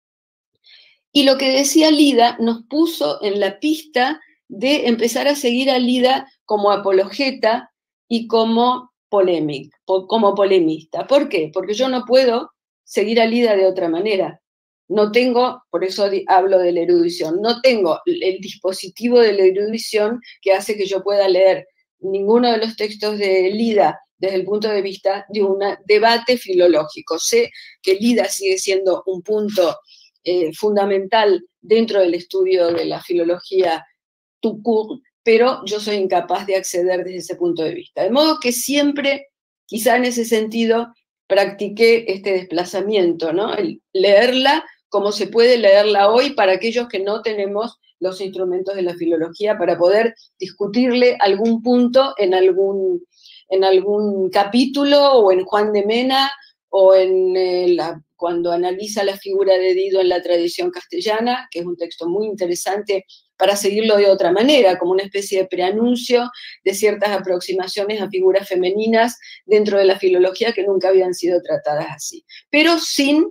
Y lo que decía Lida nos puso en la pista de empezar a seguir a Lida como apologeta y como, polémic, como polemista. ¿Por qué? Porque yo no puedo seguir a Lida de otra manera. No tengo, por eso hablo de la erudición, no tengo el dispositivo de la erudición que hace que yo pueda leer ninguno de los textos de Lida desde el punto de vista de un debate filológico. Sé que Lida sigue siendo un punto eh, fundamental dentro del estudio de la filología tout court, pero yo soy incapaz de acceder desde ese punto de vista. De modo que siempre, quizá en ese sentido, practiqué este desplazamiento, ¿no? El leerla como se puede leerla hoy para aquellos que no tenemos los instrumentos de la filología para poder discutirle algún punto en algún, en algún capítulo, o en Juan de Mena, o en eh, la, cuando analiza la figura de Dido en la tradición castellana, que es un texto muy interesante para seguirlo de otra manera, como una especie de preanuncio de ciertas aproximaciones a figuras femeninas dentro de la filología que nunca habían sido tratadas así, pero sin,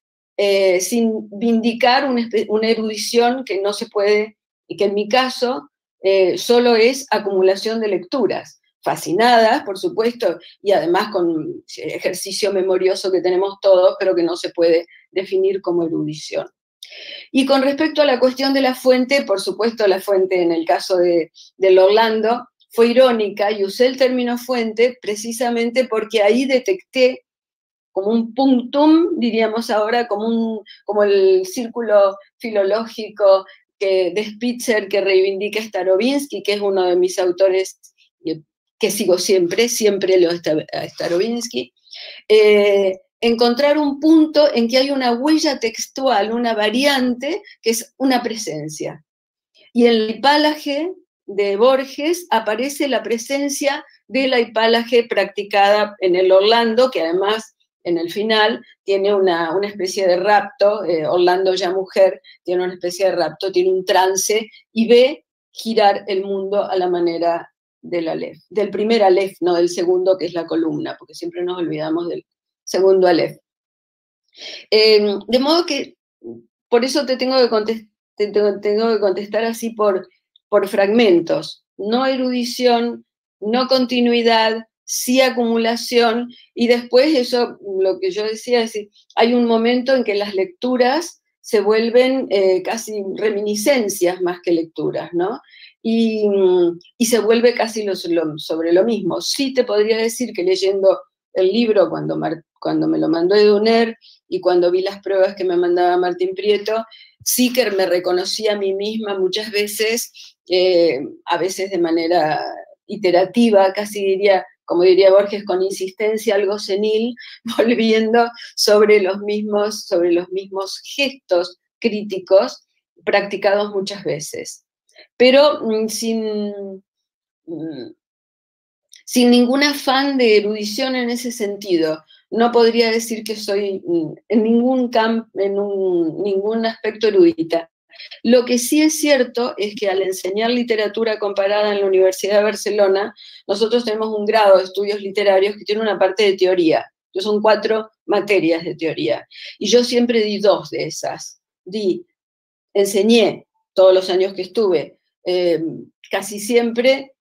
eh, sin vindicar una, una erudición que no se puede, y que en mi caso eh, solo es acumulación de lecturas, fascinadas, por supuesto, y además con ejercicio memorioso que tenemos todos, pero que no se puede definir como erudición. Y con respecto a la cuestión de la fuente, por supuesto la fuente en el caso de, del Orlando fue irónica, y usé el término fuente precisamente porque ahí detecté como un punctum, diríamos ahora, como, un, como el círculo filológico que, de Spitzer que reivindica Starobinsky, que es uno de mis autores que sigo siempre, siempre leo a Starobinsky, eh, encontrar un punto en que hay una huella textual, una variante, que es una presencia. Y en el hipálaje de Borges aparece la presencia de la hipálaje practicada en el Orlando, que además en el final tiene una, una especie de rapto, eh, Orlando ya mujer, tiene una especie de rapto, tiene un trance y ve girar el mundo a la manera del Aleph, del primer Aleph, no del segundo, que es la columna, porque siempre nos olvidamos del segundo Aleph. Eh, de modo que, por eso te tengo que, contest te tengo, tengo que contestar así por, por fragmentos, no erudición, no continuidad, sí acumulación, y después eso, lo que yo decía, es decir, hay un momento en que las lecturas se vuelven eh, casi reminiscencias más que lecturas, ¿no? Y, y se vuelve casi lo, lo, sobre lo mismo. Sí te podría decir que leyendo el libro, cuando, Mar, cuando me lo mandó Eduner, y cuando vi las pruebas que me mandaba Martín Prieto, sí que me reconocí a mí misma muchas veces, eh, a veces de manera iterativa, casi diría, como diría Borges, con insistencia algo senil, volviendo sobre los mismos, sobre los mismos gestos críticos practicados muchas veces. Pero mm, sin, mm, sin ningún afán de erudición en ese sentido. No podría decir que soy mm, en ningún campo, en un, ningún aspecto erudita. Lo que sí es cierto es que al enseñar literatura comparada en la Universidad de Barcelona, nosotros tenemos un grado de estudios literarios que tiene una parte de teoría. Yo son cuatro materias de teoría. Y yo siempre di dos de esas. Di, enseñé todos los años que estuve, eh, casi siempre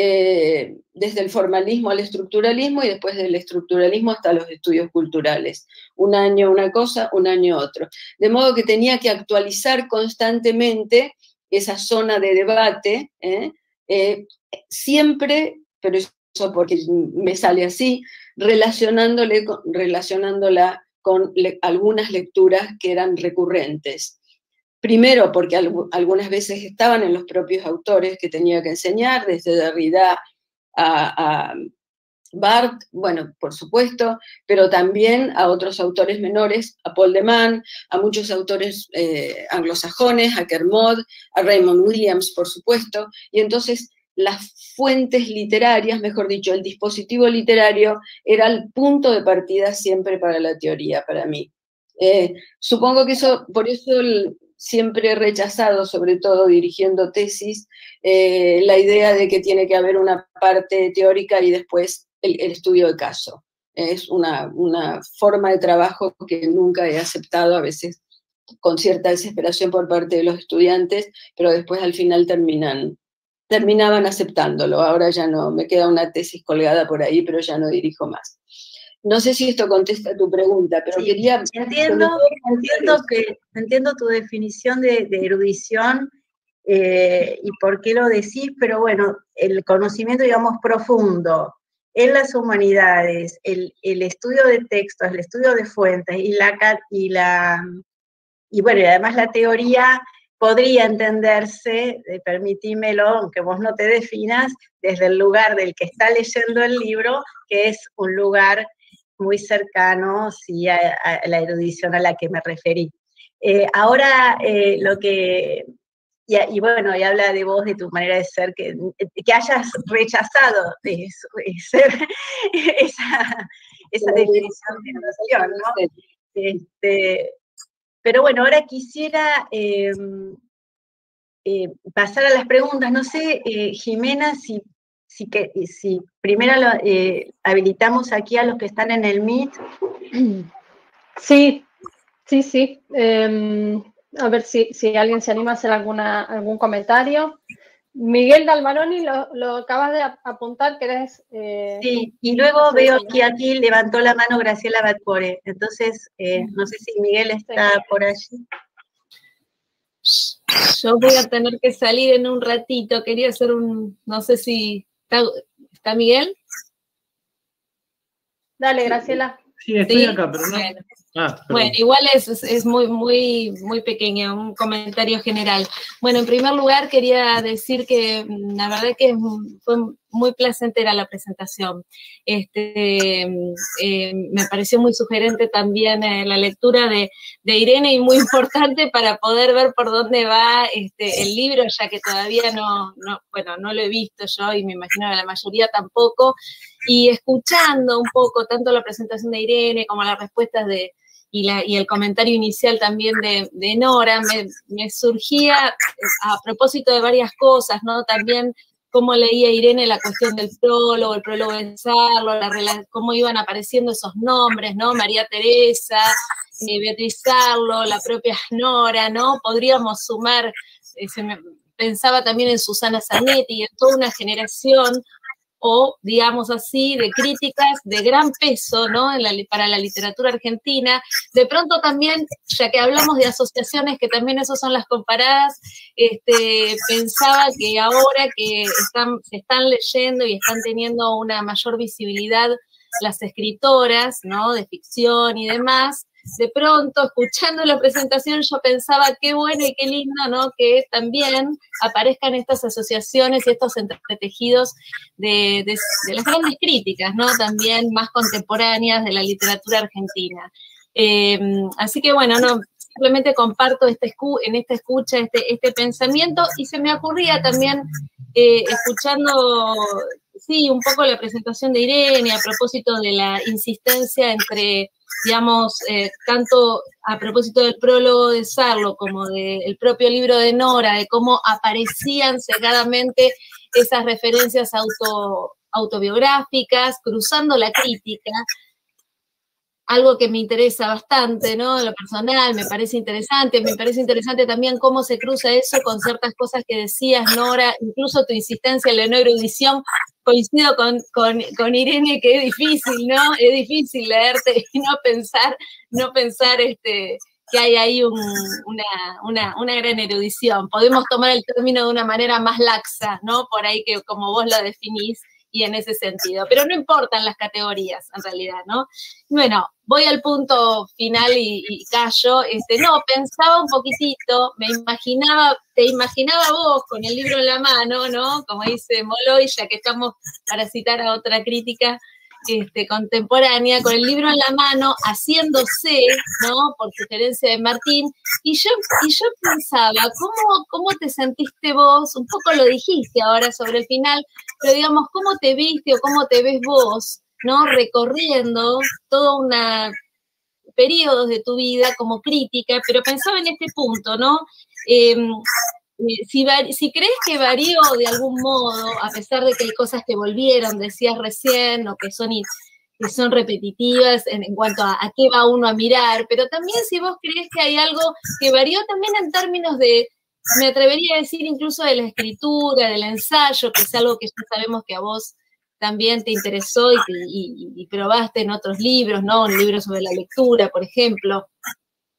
eh, desde el formalismo al estructuralismo y después del estructuralismo hasta los estudios culturales. Un año una cosa, un año otro. De modo que tenía que actualizar constantemente esa zona de debate, ¿eh? Eh, siempre, pero eso porque me sale así, relacionándole, relacionándola con le, algunas lecturas que eran recurrentes. Primero, porque algunas veces estaban en los propios autores que tenía que enseñar, desde Derrida a, a Barthes, bueno, por supuesto, pero también a otros autores menores, a Paul de Man, a muchos autores eh, anglosajones, a Kermode, a Raymond Williams, por supuesto, y entonces las fuentes literarias, mejor dicho, el dispositivo literario, era el punto de partida siempre para la teoría, para mí. Eh, supongo que eso, por eso el, siempre he rechazado, sobre todo dirigiendo tesis, eh, la idea de que tiene que haber una parte teórica y después el, el estudio de caso. Es una, una forma de trabajo que nunca he aceptado, a veces con cierta desesperación por parte de los estudiantes, pero después al final terminan, terminaban aceptándolo. Ahora ya no, me queda una tesis colgada por ahí, pero ya no dirijo más. No sé si esto contesta tu pregunta, pero sí, quería... Entiendo, entiendo, que, entiendo tu definición de, de erudición eh, y por qué lo decís, pero bueno, el conocimiento, digamos, profundo en las humanidades, el, el estudio de textos, el estudio de fuentes, y la, y la y bueno, y además la teoría podría entenderse, eh, permitímelo, aunque vos no te definas, desde el lugar del que está leyendo el libro, que es un lugar muy cercano, sí, a, a la erudición a la que me referí. Eh, ahora, eh, lo que, y, y bueno, y habla de vos, de tu manera de ser, que, que hayas rechazado de ser esa, esa definición de erudición, ¿no? Este, pero bueno, ahora quisiera eh, eh, pasar a las preguntas. No sé, eh, Jimena, si, si, que, si primero lo, eh, habilitamos aquí a los que están en el Meet. Sí, sí, sí. Eh, a ver si, si alguien se anima a hacer alguna, algún comentario. Miguel Dalmaroni, lo, lo acabas de apuntar, ¿querés? Eh, sí, y luego veo que aquí levantó la mano Graciela Batpore. Entonces, eh, no sé si Miguel está sí. por allí. Yo voy a tener que salir en un ratito. Quería hacer un, no sé si, ¿está, ¿está Miguel? Dale, Graciela. Sí, estoy ¿Sí? acá, pero no. Bueno. Ah, bueno, igual es, es muy, muy, muy pequeño, un comentario general. Bueno, en primer lugar quería decir que la verdad que fue muy placentera la presentación. Este, eh, me pareció muy sugerente también eh, la lectura de, de Irene y muy importante para poder ver por dónde va este, el libro, ya que todavía no, no, bueno, no lo he visto yo y me imagino que la mayoría tampoco. Y escuchando un poco tanto la presentación de Irene como las respuestas de Y, la, y el comentario inicial también de, de Nora, me, me surgía a propósito de varias cosas, ¿no? También cómo leía Irene la cuestión del prólogo, el prólogo de Sarlo, la, cómo iban apareciendo esos nombres, ¿no? María Teresa, eh, Beatriz Sarlo, la propia Nora, ¿no? Podríamos sumar, eh, se me, pensaba también en Susana Zanetti y en toda una generación, o, digamos así, de críticas de gran peso, ¿no? En la, para la literatura argentina. De pronto también, ya que hablamos de asociaciones, que también esas son las comparadas, este, pensaba que ahora que están, se están leyendo y están teniendo una mayor visibilidad las escritoras, ¿no? De ficción y demás, de pronto, escuchando la presentación, yo pensaba qué bueno y qué lindo, ¿no? Que también aparezcan estas asociaciones y estos entretejidos de, de, de las grandes críticas, ¿no? También más contemporáneas de la literatura argentina. Eh, así que, bueno, no, simplemente comparto este, en esta escucha este, este pensamiento, y se me ocurría también, eh, escuchando, sí, un poco la presentación de Irene a propósito de la insistencia entre, digamos, eh, tanto a propósito del prólogo de Sarlo como del propio libro de Nora, de cómo aparecían cegadamente esas referencias auto, autobiográficas, cruzando la crítica, algo que me interesa bastante, ¿no? En lo personal, me parece interesante, me parece interesante también cómo se cruza eso con ciertas cosas que decías, Nora, incluso tu insistencia en la no erudición. Coincido con, con, con Irene que es difícil, ¿no? Es difícil leerte y no pensar, no pensar este, que hay ahí un, una, una, una gran erudición. Podemos tomar el término de una manera más laxa, ¿no? Por ahí que como vos lo definís, y en ese sentido. Pero no importan las categorías, en realidad, ¿no? Bueno, voy al punto final y, y callo. Este, no, pensaba un poquitito, me imaginaba, te imaginaba vos con el libro en la mano, ¿no? Como dice Molloy, ya que estamos para citar a otra crítica este, contemporánea, con el libro en la mano, haciéndose, ¿no? Por sugerencia de Martín, y yo, y yo pensaba, ¿cómo, ¿cómo te sentiste vos? Un poco lo dijiste ahora sobre el final, pero digamos, ¿cómo te viste o cómo te ves vos, ¿no? Recorriendo todo una periodos de tu vida como crítica, pero pensaba en este punto, ¿no? Eh, Si, si crees que varió de algún modo, a pesar de que hay cosas que volvieron, decías recién, o que son, que son repetitivas en, en cuanto a, a qué va uno a mirar, pero también si vos crees que hay algo que varió también en términos de, me atrevería a decir incluso de la escritura, del ensayo, que es algo que ya sabemos que a vos también te interesó y, te, y, y probaste en otros libros, ¿no? Un libro sobre la lectura, por ejemplo.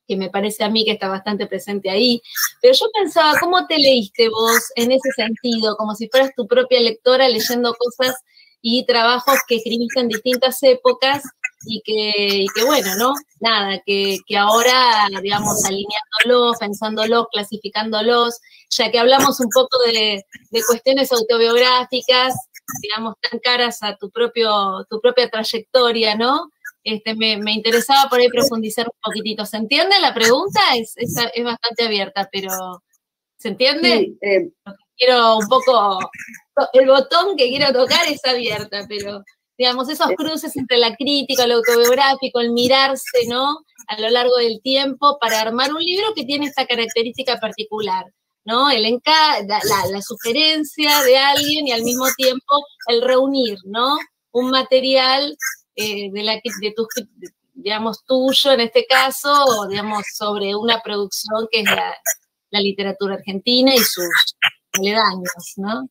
que me parece a mí que está bastante presente ahí. Pero yo pensaba, ¿cómo te leíste vos en ese sentido? Como si fueras tu propia lectora leyendo cosas y trabajos que escribiste en distintas épocas y que, y que bueno, ¿no? Nada, que, que ahora, digamos, alineándolos, pensándolos, clasificándolos, ya que hablamos un poco de, de cuestiones autobiográficas, digamos, tan caras a tu, propio, tu propia trayectoria, ¿no? Este, me, me interesaba por ahí profundizar un poquitito. ¿Se entiende la pregunta? Es, es, es bastante abierta, pero ¿se entiende? Sí, eh, Quiero un poco, el botón que quiero tocar es abierta, pero digamos, esos cruces entre la crítica, lo autobiográfico, el mirarse, ¿no? A lo largo del tiempo para armar un libro que tiene esta característica particular, ¿no? El enca la, la, la sugerencia de alguien y al mismo tiempo el reunir, ¿no? Un material eh, de, la, de tu, digamos, tuyo en este caso, o digamos, sobre una producción que es la, la literatura argentina y sus aledaños, ¿no?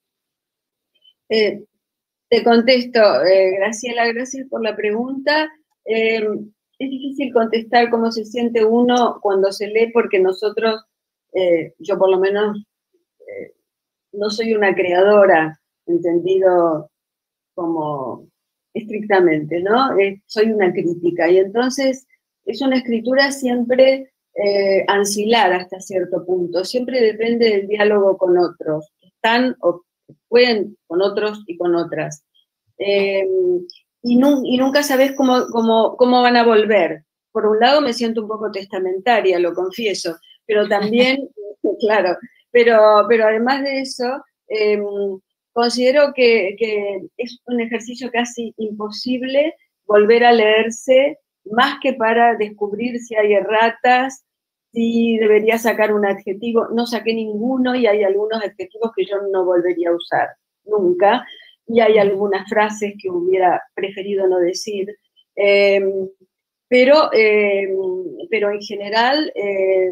Eh, te contesto, eh, Graciela, gracias por la pregunta. Eh, es difícil contestar cómo se siente uno cuando se lee, porque nosotros, eh, yo por lo menos, eh, no soy una creadora, entendido como estrictamente, ¿no? Eh, soy una crítica, y entonces es una escritura siempre eh, ancilar hasta cierto punto, siempre depende del diálogo con otros, que están o pueden con otros y con otras. Eh, y, nu y nunca sabes cómo, cómo, cómo van a volver. Por un lado me siento un poco testamentaria, lo confieso, pero también, claro, pero, pero además de eso, eh, considero que, que es un ejercicio casi imposible volver a leerse, más que para descubrir si hay erratas, si debería sacar un adjetivo. No saqué ninguno y hay algunos adjetivos que yo no volvería a usar nunca, y hay algunas frases que hubiera preferido no decir. Eh, pero, eh, pero en general eh,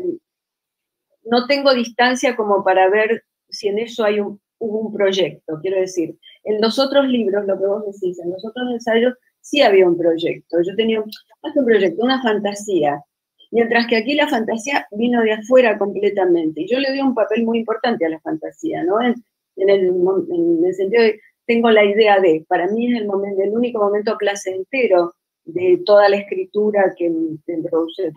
no tengo distancia como para ver si en eso hay un, hubo un proyecto, quiero decir. En los otros libros, lo que vos decís, en los otros ensayos sí había un proyecto. Yo tenía un, un proyecto, una fantasía, mientras que aquí la fantasía vino de afuera completamente. Y yo le doy un papel muy importante a la fantasía, ¿no? En, en, el, en el sentido de, tengo la idea de, para mí es el, momento, el único momento placentero de toda la escritura que me produce,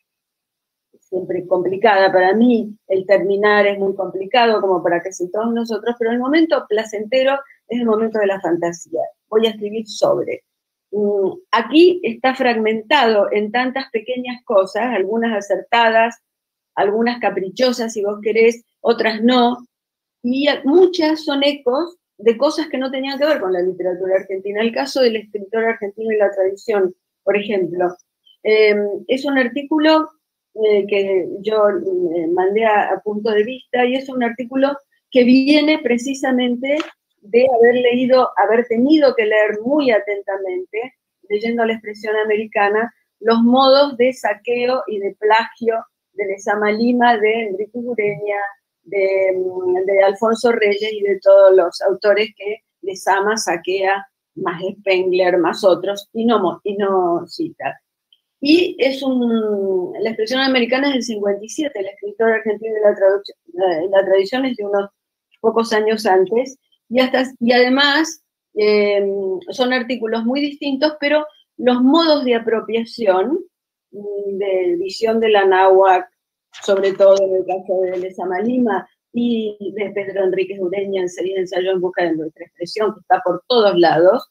siempre complicada para mí, el terminar es muy complicado, como para casi todos nosotros, pero el momento placentero es el momento de la fantasía. Voy a escribir sobre. Aquí está fragmentado en tantas pequeñas cosas, algunas acertadas, algunas caprichosas, si vos querés, otras no, y muchas son ecos de cosas que no tenían que ver con la literatura argentina. El caso del escritor argentino y la tradición, por ejemplo, eh, es un artículo eh, que yo eh, mandé a, a punto de vista, y es un artículo que viene precisamente de haber leído, haber tenido que leer muy atentamente, leyendo la expresión americana, los modos de saqueo y de plagio de Lezama Lima, de Enrique Ureña, de, de Alfonso Reyes y de todos los autores que Lezama saquea, más Spengler, más otros, y no, y no cita. Y es un, la expresión americana es del cincuenta y siete, el escritor argentino de la, la, la tradición es de unos pocos años antes, y, hasta, y además eh, son artículos muy distintos, pero los modos de apropiación, de visión de la náhuatl, sobre todo en el caso de Lezama Lima, y de Pedro Enríquez Ureña en Sería Ensayo en Busca de Nuestra Expresión, que está por todos lados,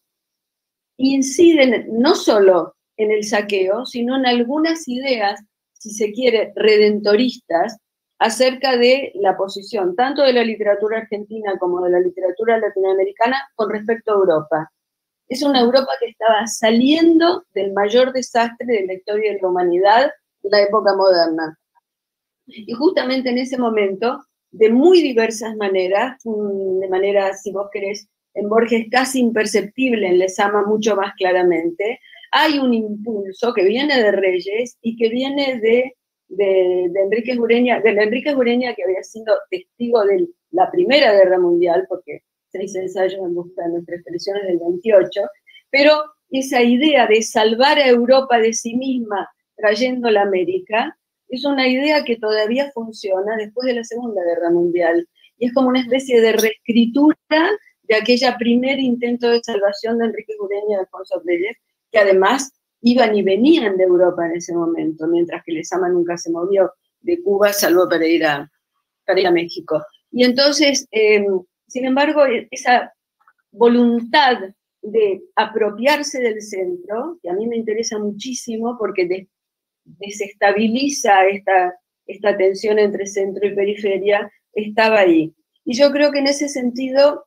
inciden no solo en el saqueo, sino en algunas ideas, si se quiere, redentoristas, acerca de la posición tanto de la literatura argentina como de la literatura latinoamericana con respecto a Europa. Es una Europa que estaba saliendo del mayor desastre de la historia de la humanidad, de la época moderna. Y justamente en ese momento, de muy diversas maneras, de manera, si vos querés, en Borges casi imperceptible, en Lezama mucho más claramente, hay un impulso que viene de Reyes y que viene de, de, de Enríquez Ureña, de Enríquez Ureña, que había sido testigo de la Primera Guerra Mundial, porque seis ensayos en busca de nuestras expresiones del veintiocho, pero esa idea de salvar a Europa de sí misma trayendo la América, es una idea que todavía funciona después de la Segunda Guerra Mundial. Y es como una especie de reescritura de aquella primer intento de salvación de Enrique Gureña y Alfonso Reyes, que además iban y venían de Europa en ese momento, mientras que Lezama nunca se movió de Cuba, salvo para ir a, para ir a México. Y entonces, eh, sin embargo, esa voluntad de apropiarse del centro, que a mí me interesa muchísimo porque des desestabiliza esta, esta tensión entre centro y periferia, estaba ahí. Y yo creo que en ese sentido,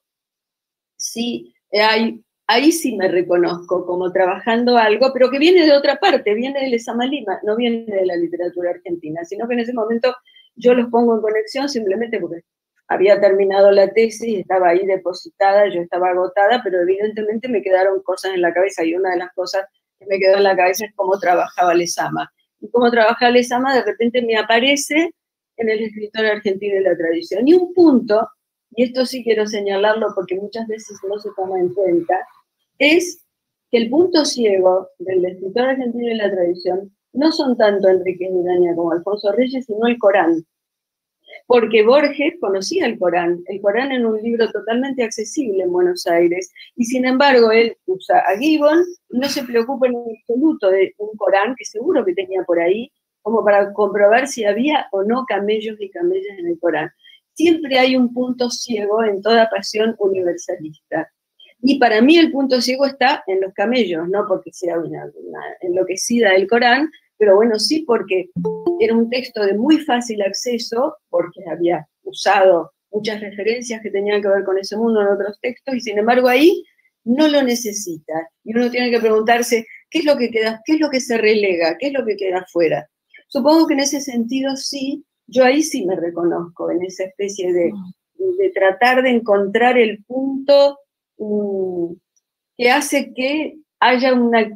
sí, hay, ahí sí me reconozco como trabajando algo, pero que viene de otra parte, viene de Lezama Lima, no viene de la literatura argentina, sino que en ese momento yo los pongo en conexión simplemente porque había terminado la tesis, estaba ahí depositada, yo estaba agotada, pero evidentemente me quedaron cosas en la cabeza, y una de las cosas que me quedó en la cabeza es cómo trabajaba Lezama. Y cómo trabajaba Lezama de repente me aparece en el escritor argentino de la tradición. Y un punto, y esto sí quiero señalarlo porque muchas veces no se toma en cuenta, es que el punto ciego del escritor argentino de la tradición no son tanto Enrique Gureña como Alfonso Reyes, sino el Corán. Porque Borges conocía el Corán. El Corán era un libro totalmente accesible en Buenos Aires, y sin embargo él usa a Gibbon y no se preocupa en absoluto de un Corán que seguro que tenía por ahí, como para comprobar si había o no camellos y camellas en el Corán. Siempre hay un punto ciego en toda pasión universalista. Y para mí el punto ciego está en los camellos, no porque sea una, una enloquecida del Corán, pero bueno, sí porque era un texto de muy fácil acceso, porque había usado muchas referencias que tenían que ver con ese mundo en otros textos, y sin embargo ahí no lo necesita. Y uno tiene que preguntarse, ¿qué es lo que queda, qué es lo que se relega, qué es lo que queda fuera? Supongo que en ese sentido sí, yo ahí sí me reconozco, en esa especie de, de tratar de encontrar el punto um, que hace que haya una,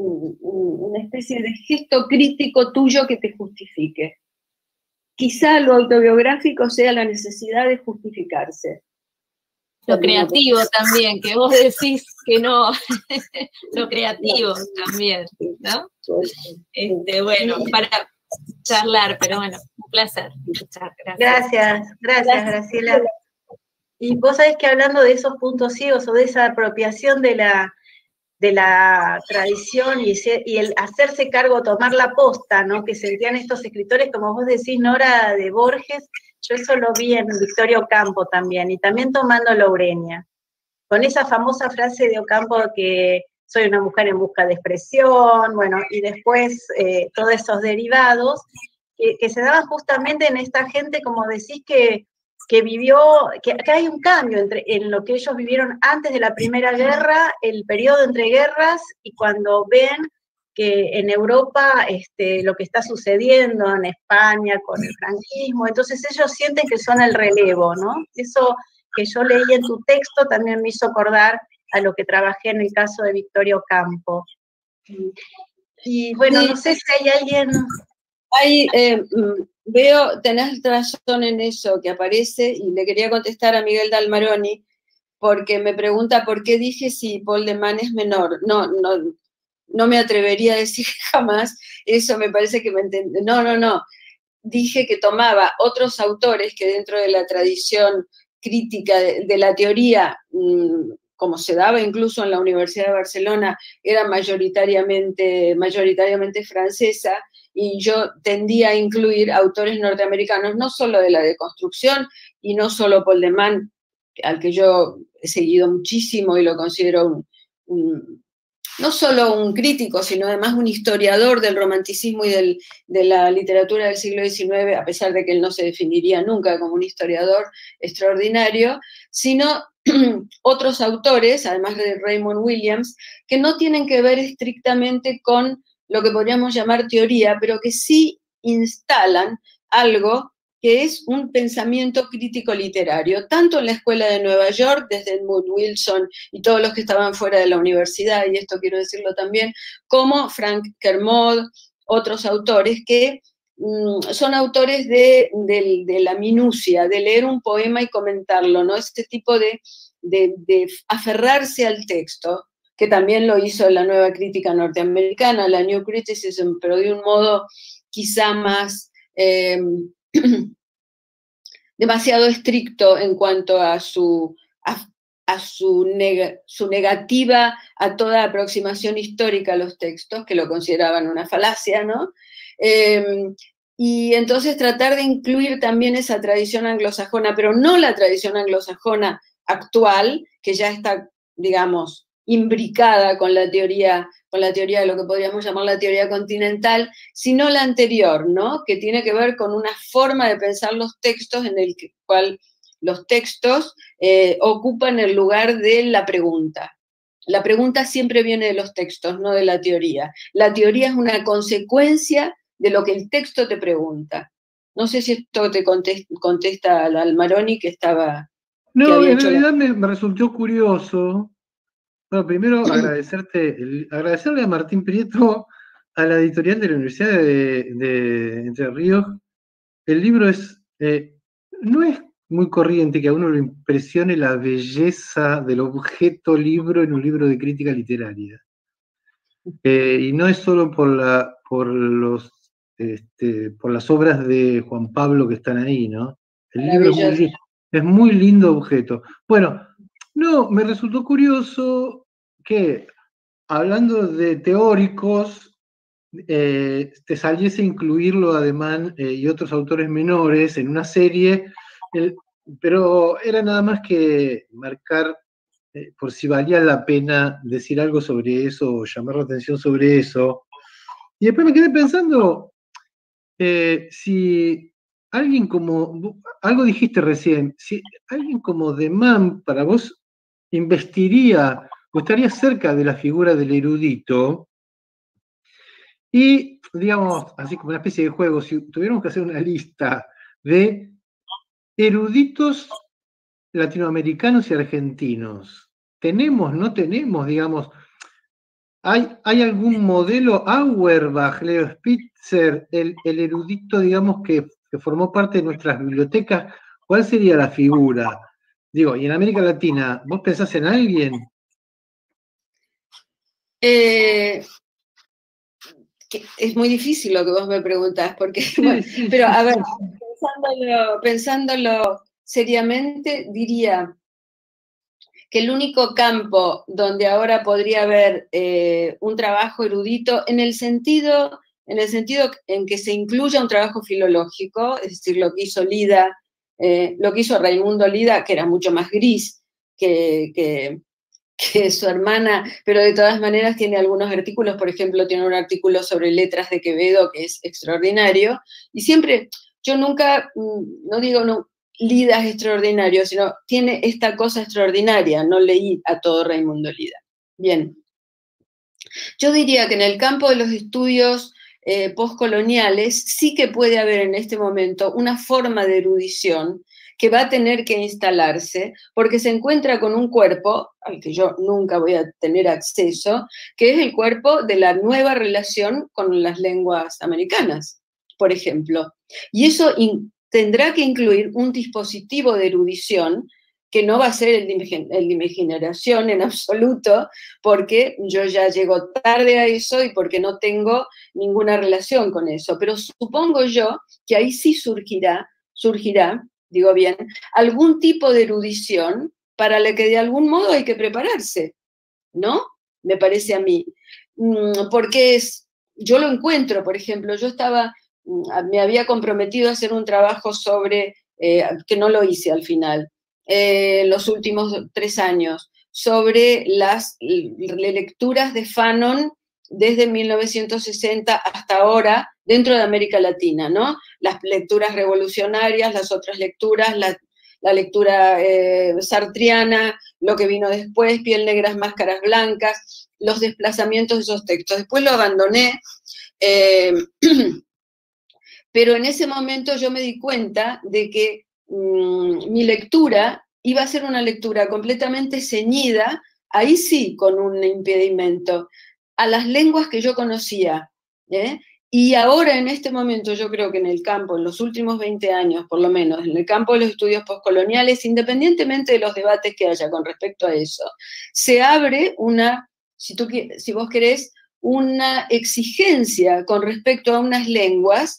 una especie de gesto crítico tuyo que te justifique. Quizá lo autobiográfico sea la necesidad de justificarse. Lo creativo también, que vos decís que no, lo creativo también, ¿no? Este, bueno, para charlar, pero bueno, un placer. Muchas gracias. Gracias, gracias, Graciela. Y vos sabés que hablando de esos puntos ciegos o de esa apropiación de la, de la tradición y, se, y el hacerse cargo, tomar la posta, ¿no? Que sentían estos escritores, como vos decís, Nora, de Borges, yo eso lo vi en Victoria Ocampo también, y también tomando la Ureña, con esa famosa frase de Ocampo que soy una mujer en busca de expresión, bueno, y después eh, todos esos derivados, que, que se daban justamente en esta gente, como decís, que, que vivió, que, que hay un cambio entre en lo que ellos vivieron antes de la Primera Guerra, el periodo entre guerras, y cuando ven que en Europa este, lo que está sucediendo en España con el franquismo, entonces ellos sienten que son el relevo, ¿no? Eso que yo leí en tu texto también me hizo acordar a lo que trabajé en el caso de Victoria Ocampo. Y bueno, no sé si hay alguien... Hay, eh, veo, tenés razón en eso que aparece, y le quería contestar a Miguel Dalmaroni, porque me pregunta por qué dije si Paul de Man es menor. No, no, no me atrevería a decir jamás eso, me parece que me entendí. No, no, no. Dije que tomaba otros autores que dentro de la tradición crítica de, de la teoría, mmm, como se daba incluso en la Universidad de Barcelona, era mayoritariamente, mayoritariamente francesa, y yo tendía a incluir autores norteamericanos, no solo de la deconstrucción, y no solo Paul de Man, al que yo he seguido muchísimo y lo considero un, un, no solo un crítico, sino además un historiador del romanticismo y del, de la literatura del siglo diecinueve, a pesar de que él no se definiría nunca como un historiador extraordinario, sino otros autores, además de Raymond Williams, que no tienen que ver estrictamente con lo que podríamos llamar teoría, pero que sí instalan algo que es un pensamiento crítico literario, tanto en la Escuela de Nueva York, desde Edmund Wilson y todos los que estaban fuera de la universidad, y esto quiero decirlo también, como Frank Kermode, otros autores que mm, son autores de, de, de la minucia, de leer un poema y comentarlo, ¿no? Este tipo de, de, de aferrarse al texto, que también lo hizo la nueva crítica norteamericana, la New Criticism, pero de un modo quizá más, eh, demasiado estricto en cuanto a su, a, a su, neg su negativa a toda aproximación histórica a los textos, que lo consideraban una falacia, ¿no? Eh, y entonces tratar de incluir también esa tradición anglosajona, pero no la tradición anglosajona actual, que ya está, digamos, imbricada con la teoría, con la teoría de lo que podríamos llamar la teoría continental, sino la anterior, ¿no? Que tiene que ver con una forma de pensar los textos en el cual los textos eh, ocupan el lugar de la pregunta. La pregunta siempre viene de los textos, no de la teoría. La teoría es una consecuencia de lo que el texto te pregunta. No sé si esto te contesta, contesta al, al Maroni que estaba... No, que había en hecho realidad la... me, me resultó curioso. Bueno, primero agradecerte, el, agradecerle a Martín Prieto, a la editorial de la Universidad de, de Entre Ríos. El libro es, eh, no es muy corriente que a uno le impresione la belleza del objeto libro en un libro de crítica literaria. Eh, y no es solo por, la, por, los, este, por las obras de Juan Pablo que están ahí, ¿no? El libro es muy, es muy lindo objeto. Bueno, no, me resultó curioso que, hablando de teóricos, eh, te saliese incluirlo Ademán eh, y otros autores menores en una serie, el, pero era nada más que marcar eh, por si valía la pena decir algo sobre eso o llamar la atención sobre eso. Y después me quedé pensando, eh, si alguien como, algo dijiste recién, si alguien como Ademán para vos investiría o estaría cerca de la figura del erudito, y, digamos, así como una especie de juego, si tuviéramos que hacer una lista de eruditos latinoamericanos y argentinos, ¿tenemos, no tenemos, digamos, hay, hay algún modelo, Auerbach, Leo Spitzer, el, el erudito, digamos, que, que formó parte de nuestras bibliotecas? ¿Cuál sería la figura? Digo, y en América Latina, ¿vos pensás en alguien? Eh, es muy difícil lo que vos me preguntás, porque, Sí, bueno, sí, pero sí, a sí. ver, pensándolo, pensándolo seriamente, diría que el único campo donde ahora podría haber eh, un trabajo erudito, en el sentido, en el sentido en que se incluya un trabajo filológico, es decir, lo que hizo Lida, eh, lo que hizo Raimundo Lida, que era mucho más gris que, que, que su hermana, pero de todas maneras tiene algunos artículos, por ejemplo, tiene un artículo sobre letras de Quevedo que es extraordinario, y siempre, yo nunca, no digo, no, Lida es extraordinario, sino tiene esta cosa extraordinaria, no leí a todo Raimundo Lida. Bien, yo diría que en el campo de los estudios eh, postcoloniales sí que puede haber en este momento una forma de erudición que va a tener que instalarse, porque se encuentra con un cuerpo, al que yo nunca voy a tener acceso, que es el cuerpo de la nueva relación con las lenguas americanas, por ejemplo. Y eso tendrá que incluir un dispositivo de erudición que no va a ser el de, el de mi generación en absoluto, porque yo ya llego tarde a eso y porque no tengo ninguna relación con eso. Pero supongo yo que ahí sí surgirá, surgirá, digo bien, algún tipo de erudición para la que de algún modo hay que prepararse, ¿no? Me parece a mí. Porque es, yo lo encuentro, por ejemplo, yo estaba, me había comprometido a hacer un trabajo sobre, eh, que no lo hice al final, eh, los últimos tres años, sobre las lecturas de Fanon desde mil novecientos sesenta hasta ahora dentro de América Latina, ¿no? Las lecturas revolucionarias, las otras lecturas, la, la lectura eh, sartriana, lo que vino después, Piel Negras, Máscaras Blancas, los desplazamientos de esos textos. Después lo abandoné, eh, pero en ese momento yo me di cuenta de que mmm, mi lectura iba a ser una lectura completamente ceñida, ahí sí con un impedimento, a las lenguas que yo conocía, ¿eh? Y ahora en este momento yo creo que en el campo, en los últimos veinte años por lo menos, en el campo de los estudios postcoloniales, independientemente de los debates que haya con respecto a eso, se abre una, si, tú, si vos querés, una exigencia con respecto a unas lenguas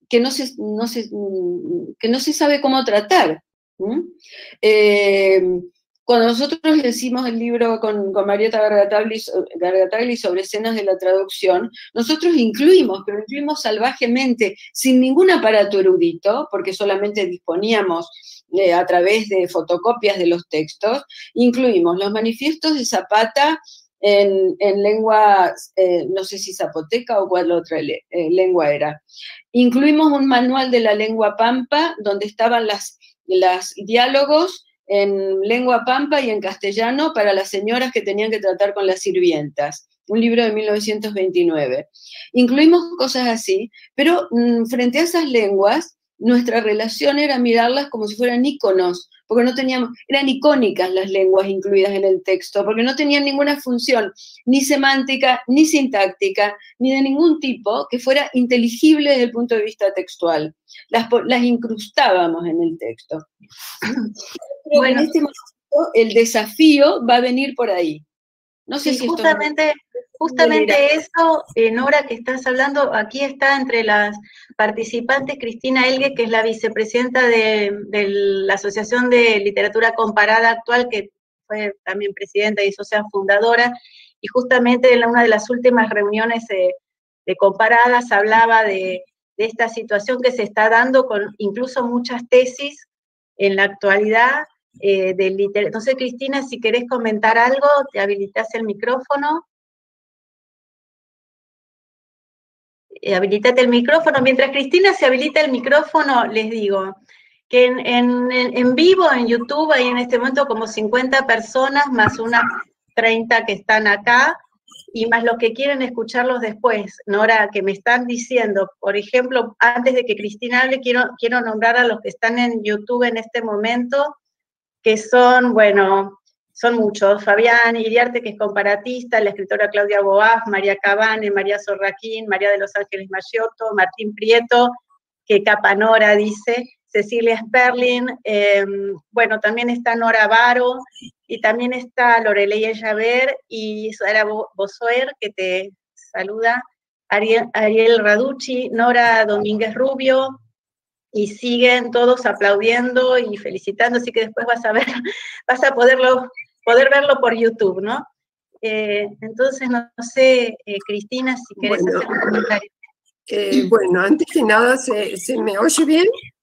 que no se, no se, que no se sabe cómo tratar. ¿Mm? Eh, cuando nosotros hicimos el libro con, con Marieta Gargatagli, Gargatagli sobre escenas de la traducción, nosotros incluimos, pero incluimos salvajemente, sin ningún aparato erudito, porque solamente disponíamos eh, a través de fotocopias de los textos, incluimos los manifiestos de Zapata en, en lengua, eh, no sé si zapoteca o cuál otra eh, lengua era. Incluimos un manual de la lengua pampa, donde estaban las, las diálogos en lengua pampa y en castellano para las señoras que tenían que tratar con las sirvientas, un libro de mil novecientos veintinueve. Incluimos cosas así, pero mmm, frente a esas lenguas, nuestra relación era mirarlas como si fueran íconos, porque no teníamos, eran icónicas las lenguas incluidas en el texto, porque no tenían ninguna función, ni semántica, ni sintáctica, ni de ningún tipo que fuera inteligible desde el punto de vista textual. Las, las incrustábamos en el texto. Creo bueno, que en este momento el desafío va a venir por ahí. No sé sí, si justamente, esto es... justamente eso, eh, Nora, que estás hablando, aquí está entre las participantes Cristina Elgue, que es la vicepresidenta de, de la Asociación de Literatura Comparada actual, que fue también presidenta y socia fundadora, y justamente en una de las últimas reuniones eh, de Comparadas hablaba de, de esta situación que se está dando con incluso muchas tesis en la actualidad, Eh, del liter... Entonces, Cristina, si querés comentar algo, te habilitas el micrófono. Eh, habilitate el micrófono. Mientras Cristina se habilita el micrófono, les digo que en, en, en vivo, en YouTube, hay en este momento como cincuenta personas, más unas treinta que están acá, y más los que quieren escucarlos después. Nora, que me están diciendo, por ejemplo, antes de que Cristina hable, quiero, quiero nombrar a los que están en YouTube en este momento, que son, bueno, son muchos. Fabián Iriarte, que es comparatista, la escritora Claudia Boaz, María Cabane, María Sorraquín, María de los Ángeles Mayoto, Martín Prieto, que Capanora dice, Cecilia Sperling, eh, bueno, también está Nora Varo, y también está Lorelei Javer y Sara Bosoer, que te saluda, Ariel, Ariel Raducci, Nora Domínguez Rubio, y siguen todos aplaudiendo y felicitando, así que después vas a ver, vas a poderlo, poder verlo por YouTube, ¿no? Eh, entonces, no, no sé, eh, Cristina, si querés bueno, hacer un comentario. Eh, bueno, antes que nada, ¿se, ¿se me oye bien?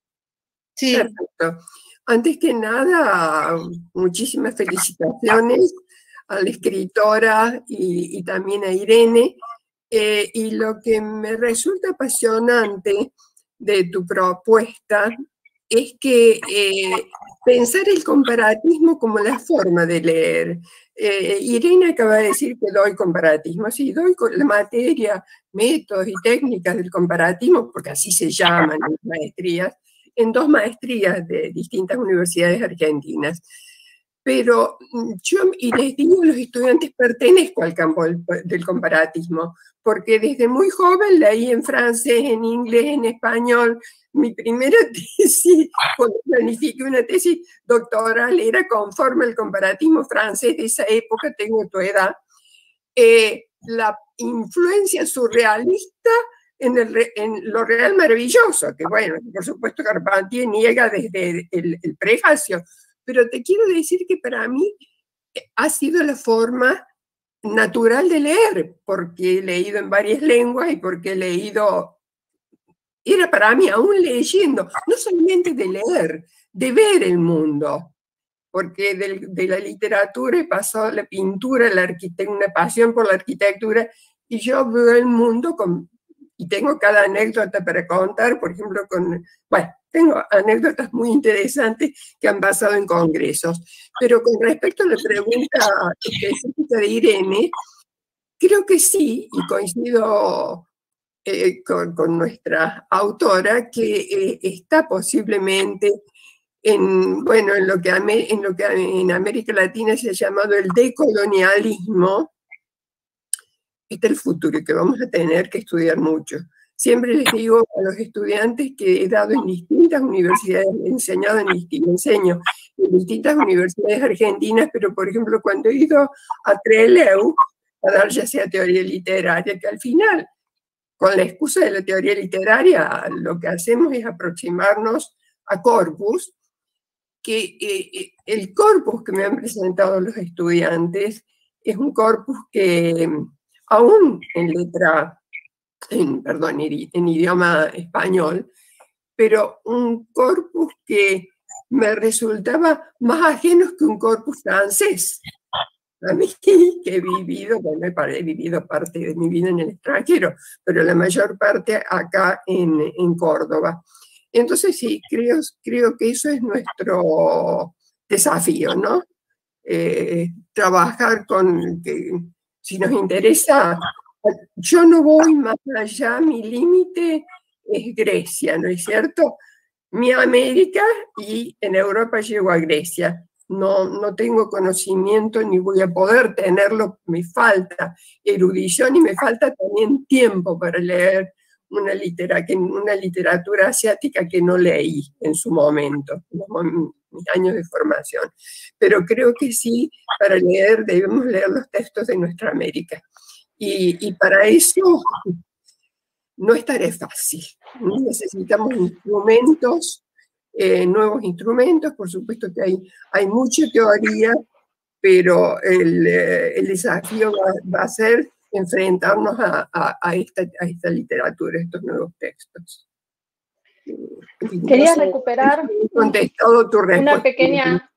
Sí. Perfecto. Antes que nada, muchísimas felicitaciones a la escritora y, y también a Irene, eh, y lo que me resulta apasionante de tu propuesta es que eh, pensar el comparatismo como la forma de leer. Eh, Irene acaba de decir que doy comparatismo, sí, doy con la materia, métodos y técnicas del comparatismo, porque así se llaman las maestrías, en dos maestrías de distintas universidades argentinas. Pero yo, y les digo a los estudiantes, pertenezco al campo del, del comparatismo, porque desde muy joven leí en francés, en inglés, en español. Mi primera tesis, cuando planifiqué una tesis doctoral, era conforme al comparatismo francés de esa época, tengo tu edad, eh, la influencia surrealista en, el, en lo real maravilloso, que bueno, por supuesto Carpentier niega desde el, el prefacio, pero te quiero decir que para mí ha sido la forma natural de leer, porque he leído en varias lenguas y porque he leído, era para mí aún leyendo, no solamente de leer, de ver el mundo, porque de, de la literatura he pasado a la pintura, la arquitectura, una pasión por la arquitectura, y yo veo el mundo con, y tengo cada anécdota para contar, por ejemplo, con, bueno, tengo anécdotas muy interesantes que han pasado en congresos. Pero con respecto a la pregunta específica de Irene, creo que sí, y coincido eh, con, con nuestra autora, que eh, está posiblemente en, bueno, en lo, que, en lo que en América Latina se ha llamado el decolonialismo. Este es el futuro que vamos a tener que estudiar mucho. Siempre les digo a los estudiantes que he dado en distintas universidades, he enseñado en distintas, enseño en distintas universidades argentinas, pero por ejemplo cuando he ido a Trelew a dar ya sea teoría literaria, que al final con la excusa de la teoría literaria, lo que hacemos es aproximarnos a corpus, que eh, el corpus que me han presentado los estudiantes es un corpus que aún en letra, en, perdón, en idioma español, pero un corpus que me resultaba más ajeno que un corpus francés. A mí, que he vivido, bueno, he vivido parte de mi vida en el extranjero, pero la mayor parte acá en, en Córdoba. Entonces sí, creo, creo que eso es nuestro desafío, ¿no? Eh, trabajar con, que, si nos interesa, yo no voy más allá, mi límite es Grecia, ¿no es cierto? Mi América, y en Europa llego a Grecia. No, no tengo conocimiento ni voy a poder tenerlo, me falta erudición y me falta también tiempo para leer una, litera, una literatura asiática que no leí en su momento, en mis años de formación. Pero creo que sí, para leer debemos leer los textos de nuestra América. Y, y para eso no estaré fácil. Necesitamos instrumentos, eh, nuevos instrumentos, por supuesto que hay, hay mucha teoría, pero el, eh, el desafío va, va a ser enfrentarnos a, a, a, esta, a esta literatura, a estos nuevos textos. Quería no sé, recuperar contestado tu respuesta. Una pequeña,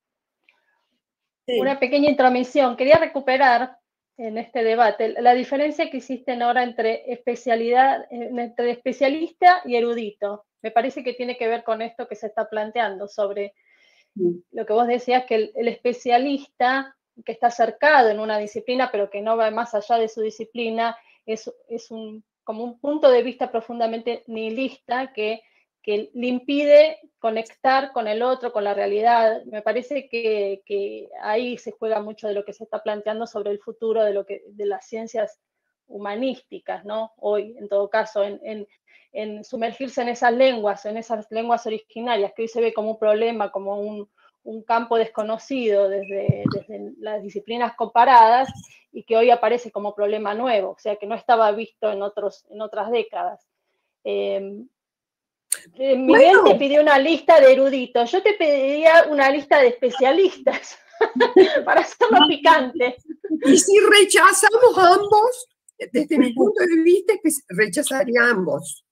sí. una pequeña intromisión. Quería recuperar en este debate la diferencia que existe ahora entre especialidad, entre especialista y erudito. Me parece que tiene que ver con esto que se está planteando sobre sí. lo que vos decías, que el, el especialista que está cercado en una disciplina, pero que no va más allá de su disciplina, es, es un, como un punto de vista profundamente nihilista que, que le impide conectar con el otro, con la realidad. Me parece que, que ahí se juega mucho de lo que se está planteando sobre el futuro de, lo que, de las ciencias humanísticas, ¿no? Hoy, en todo caso, en, en, en sumergirse en esas lenguas, en esas lenguas originarias, que hoy se ve como un problema, como un, un campo desconocido desde, desde las disciplinas comparadas, y que hoy aparece como problema nuevo, o sea, que no estaba visto en, otros, en otras décadas. Eh, Miguel bueno. te pidió una lista de eruditos, yo te pediría una lista de especialistas para hacerlo picante. Y si rechazamos ambos, desde mi punto de vista es que rechazaría ambos.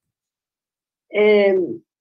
Eh,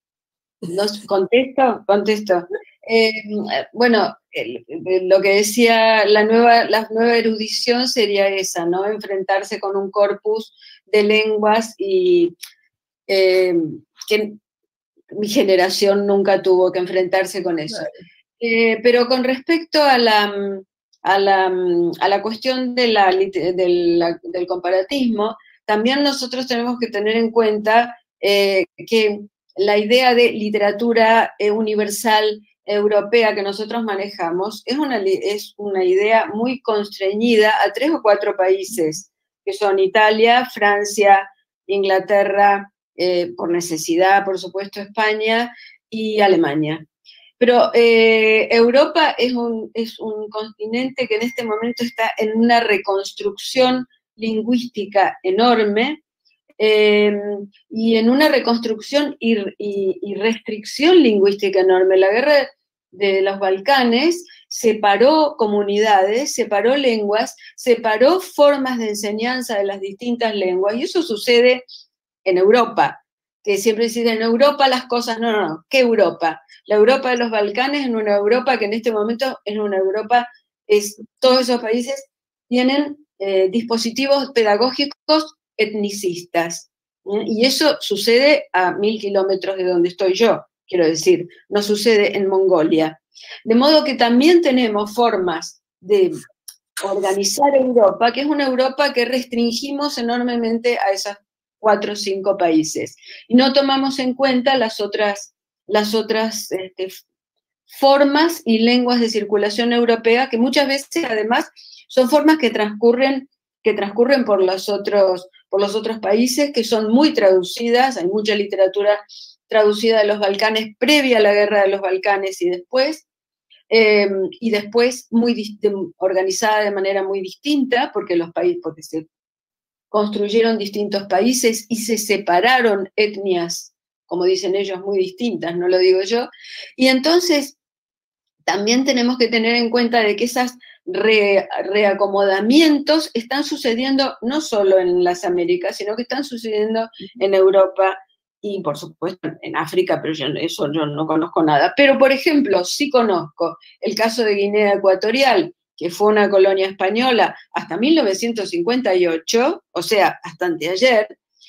¿Nos contesto? Contesto. Eh, bueno, el, el, lo que decía la nueva, la nueva erudición sería esa, ¿no? Enfrentarse con un corpus de lenguas y eh, que mi generación nunca tuvo que enfrentarse con eso. Eh, pero con respecto a la, a la, a la cuestión de la, de la, del comparatismo, también nosotros tenemos que tener en cuenta eh, que la idea de literatura eh, universal europea que nosotros manejamos es una, es una idea muy constreñida a tres o cuatro países, que son Italia, Francia, Inglaterra, Eh, por necesidad, por supuesto, España y Alemania. Pero eh, Europa es un, es un continente que en este momento está en una reconstrucción lingüística enorme eh, y en una reconstrucción y, y, y restricción lingüística enorme. La guerra de los Balcanes separó comunidades, separó lenguas, separó formas de enseñanza de las distintas lenguas, y eso sucede en Europa, que siempre dicen en Europa las cosas, no, no, no, ¿qué Europa? La Europa de los Balcanes es una Europa que en este momento es una Europa, es, todos esos países tienen eh, dispositivos pedagógicos etnicistas, ¿eh? Y eso sucede a mil kilómetros de donde estoy yo, quiero decir, no sucede en Mongolia. De modo que también tenemos formas de organizar Europa, que es una Europa que restringimos enormemente a esas cuatro o cinco países. Y no tomamos en cuenta las otras, las otras este, formas y lenguas de circulación europea, que muchas veces, además, son formas que transcurren, que transcurren por, los otros, por los otros países, que son muy traducidas. Hay mucha literatura traducida de los Balcanes previa a la guerra de los Balcanes y después, eh, y después muy de, organizada de manera muy distinta, porque los países, porque se construyeron distintos países y se separaron etnias, como dicen ellos, muy distintas, no lo digo yo. Y entonces también tenemos que tener en cuenta de que esos re, reacomodamientos están sucediendo no solo en las Américas, sino que están sucediendo en Europa y, por supuesto, en África, pero yo, eso yo no conozco nada. Pero, por ejemplo, sí conozco el caso de Guinea Ecuatorial, que fue una colonia española hasta mil novecientos cincuenta y ocho, o sea, hasta anteayer,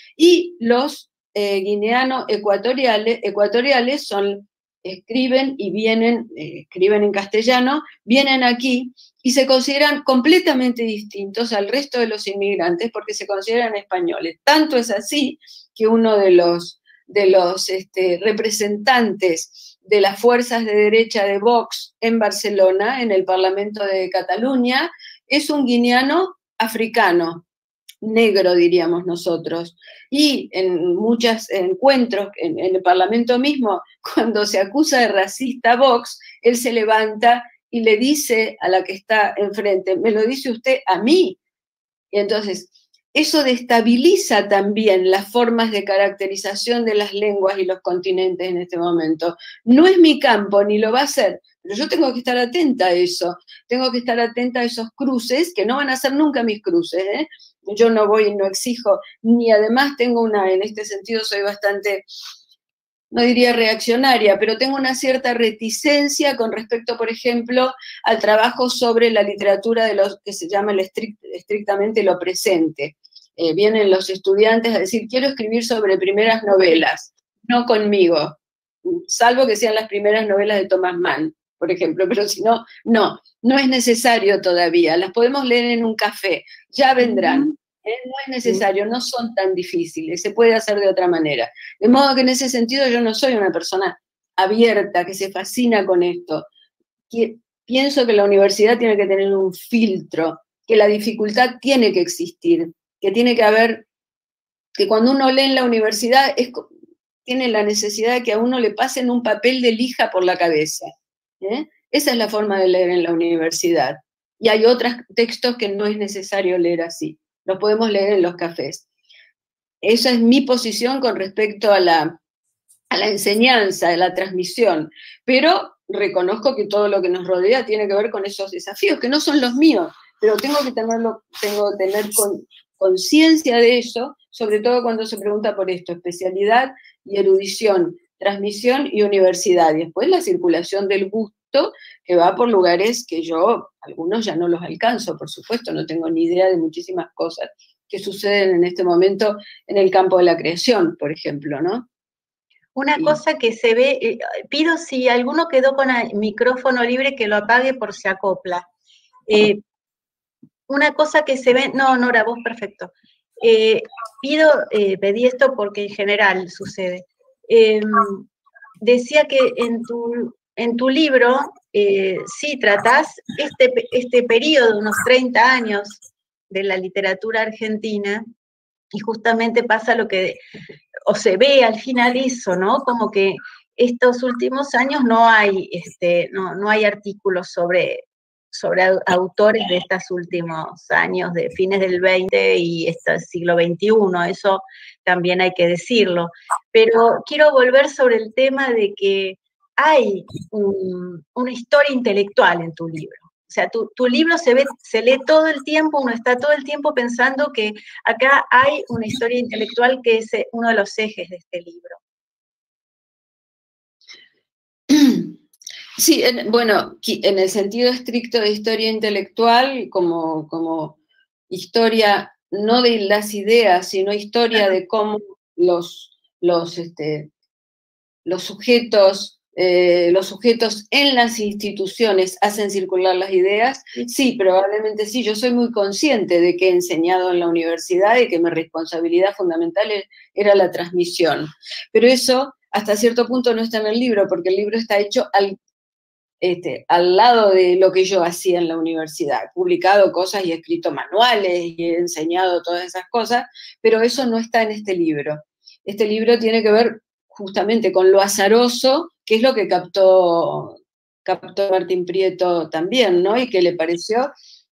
y los eh, guineanos ecuatoriales, ecuatoriales son, escriben y vienen, eh, escriben en castellano, vienen aquí y se consideran completamente distintos al resto de los inmigrantes porque se consideran españoles. Tanto es así que uno de los, de los este, representantes de las fuerzas de derecha de Vox en Barcelona, en el Parlamento de Cataluña, es un guineano africano, negro diríamos nosotros, y en muchos encuentros, en, en el Parlamento mismo, cuando se acusa de racista a Vox, él se levanta y le dice a la que está enfrente, me lo dice usted a mí, y entonces eso destabiliza también las formas de caracterización de las lenguas y los continentes en este momento. No es mi campo, ni lo va a ser, pero yo tengo que estar atenta a eso, tengo que estar atenta a esos cruces, que no van a ser nunca mis cruces, ¿eh? Yo no voy y no exijo, ni además tengo una, en este sentido soy bastante, no diría reaccionaria, pero tengo una cierta reticencia con respecto, por ejemplo, al trabajo sobre la literatura de lo que se llama el estrict, estrictamente lo presente. Eh, vienen los estudiantes a decir, quiero escribir sobre primeras novelas, no conmigo, salvo que sean las primeras novelas de Thomas Mann, por ejemplo, pero si no, no, no es necesario todavía, las podemos leer en un café, ya vendrán. ¿Eh? No es necesario, no son tan difíciles, se puede hacer de otra manera. De modo que en ese sentido yo no soy una persona abierta, que se fascina con esto. Que, pienso que la universidad tiene que tener un filtro, que la dificultad tiene que existir, que tiene que haber, que cuando uno lee en la universidad es, tiene la necesidad de que a uno le pasen un papel de lija por la cabeza. ¿Eh? Esa es la forma de leer en la universidad. Y hay otros textos que no es necesario leer así. Los podemos leer en los cafés. Esa es mi posición con respecto a la, a la enseñanza, a la transmisión. Pero reconozco que todo lo que nos rodea tiene que ver con esos desafíos, que no son los míos, pero tengo que tenerlo, tengo que tener con, conciencia de eso, sobre todo cuando se pregunta por esto, especialidad y erudición, transmisión y universidad. Y después la circulación del gusto, que va por lugares que yo, algunos ya no los alcanzo, por supuesto, no tengo ni idea de muchísimas cosas que suceden en este momento en el campo de la creación, por ejemplo, ¿no? Una Sí. cosa que se ve, eh, pido si alguno quedó con el micrófono libre que lo apague por si acopla. Eh, una cosa que se ve, no, Nora, vos perfecto. Eh, pido, eh, pedí esto porque en general sucede. Eh, decía que en tu, en tu libro, eh, sí, tratás este, este periodo de unos treinta años de la literatura argentina, y justamente pasa lo que, o se ve al final eso, ¿no? Como que estos últimos años no hay, este, no, no hay artículos sobre, sobre autores de estos últimos años, de fines del veinte y este siglo veintiuno, eso también hay que decirlo. Pero quiero volver sobre el tema de que hay un, una historia intelectual en tu libro. O sea, tu, tu libro se, ve, se lee todo el tiempo, uno está todo el tiempo pensando que acá hay una historia intelectual que es uno de los ejes de este libro. Sí, en, bueno, en el sentido estricto de historia intelectual, como, como historia no de las ideas, sino historia de cómo los, los, este, los sujetos... Eh, los sujetos en las instituciones hacen circular las ideas, sí, probablemente sí, yo soy muy consciente de que he enseñado en la universidad y que mi responsabilidad fundamental era la transmisión, pero eso hasta cierto punto no está en el libro, porque el libro está hecho al, este, al lado de lo que yo hacía en la universidad, he publicado cosas y he escrito manuales y he enseñado todas esas cosas, pero eso no está en este libro. Este libro tiene que ver justamente con lo azaroso, que es lo que captó, captó Martín Prieto también, ¿no? Y que le pareció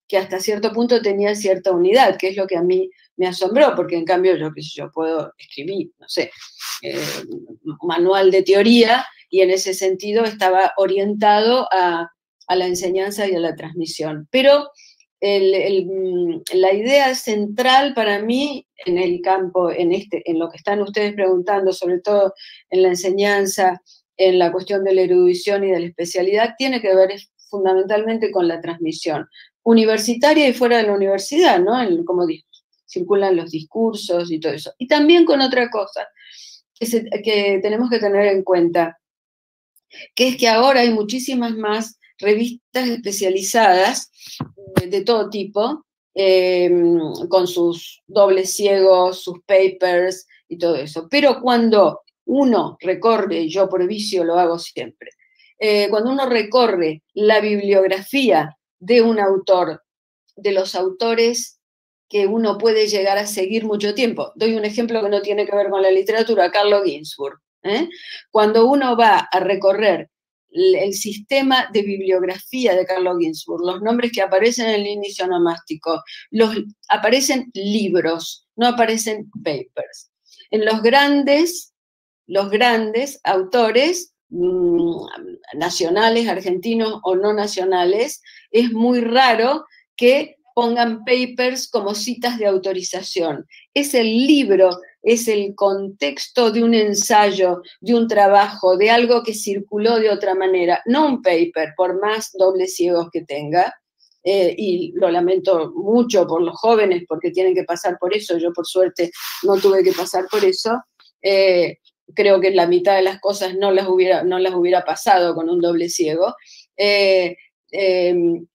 que hasta cierto punto tenía cierta unidad, que es lo que a mí me asombró, porque en cambio yo, qué sé yo, puedo escribir, no sé, eh, manual de teoría, y en ese sentido estaba orientado a, a la enseñanza y a la transmisión. Pero el, el, la idea central para mí en el campo, en, este, en lo que están ustedes preguntando, sobre todo en la enseñanza, en la cuestión de la erudición y de la especialidad, tiene que ver fundamentalmente con la transmisión universitaria y fuera de la universidad, ¿no? En, como circulan los discursos y todo eso. Y también con otra cosa que, se, que tenemos que tener en cuenta, que es que ahora hay muchísimas más revistas especializadas eh, de todo tipo, eh, con sus dobles ciegos, sus papers y todo eso. Pero cuando uno recorre, yo por vicio lo hago siempre, eh, cuando uno recorre la bibliografía de un autor, de los autores que uno puede llegar a seguir mucho tiempo. Doy un ejemplo que no tiene que ver con la literatura, Carlo Ginzburg. ¿eh? Cuando uno va a recorrer el sistema de bibliografía de Carlo Ginzburg, los nombres que aparecen en el inicio onomástico, los, aparecen libros, no aparecen papers. En los grandes, los grandes autores mmm, nacionales, argentinos o no nacionales, es muy raro que pongan papers como citas de autorización. Es el libro, es el contexto de un ensayo, de un trabajo, de algo que circuló de otra manera, no un paper, por más dobles ciegos que tenga, eh, y lo lamento mucho por los jóvenes porque tienen que pasar por eso, yo por suerte no tuve que pasar por eso, eh, creo que la mitad de las cosas no las hubiera, no las hubiera pasado con un doble ciego. Eh, eh,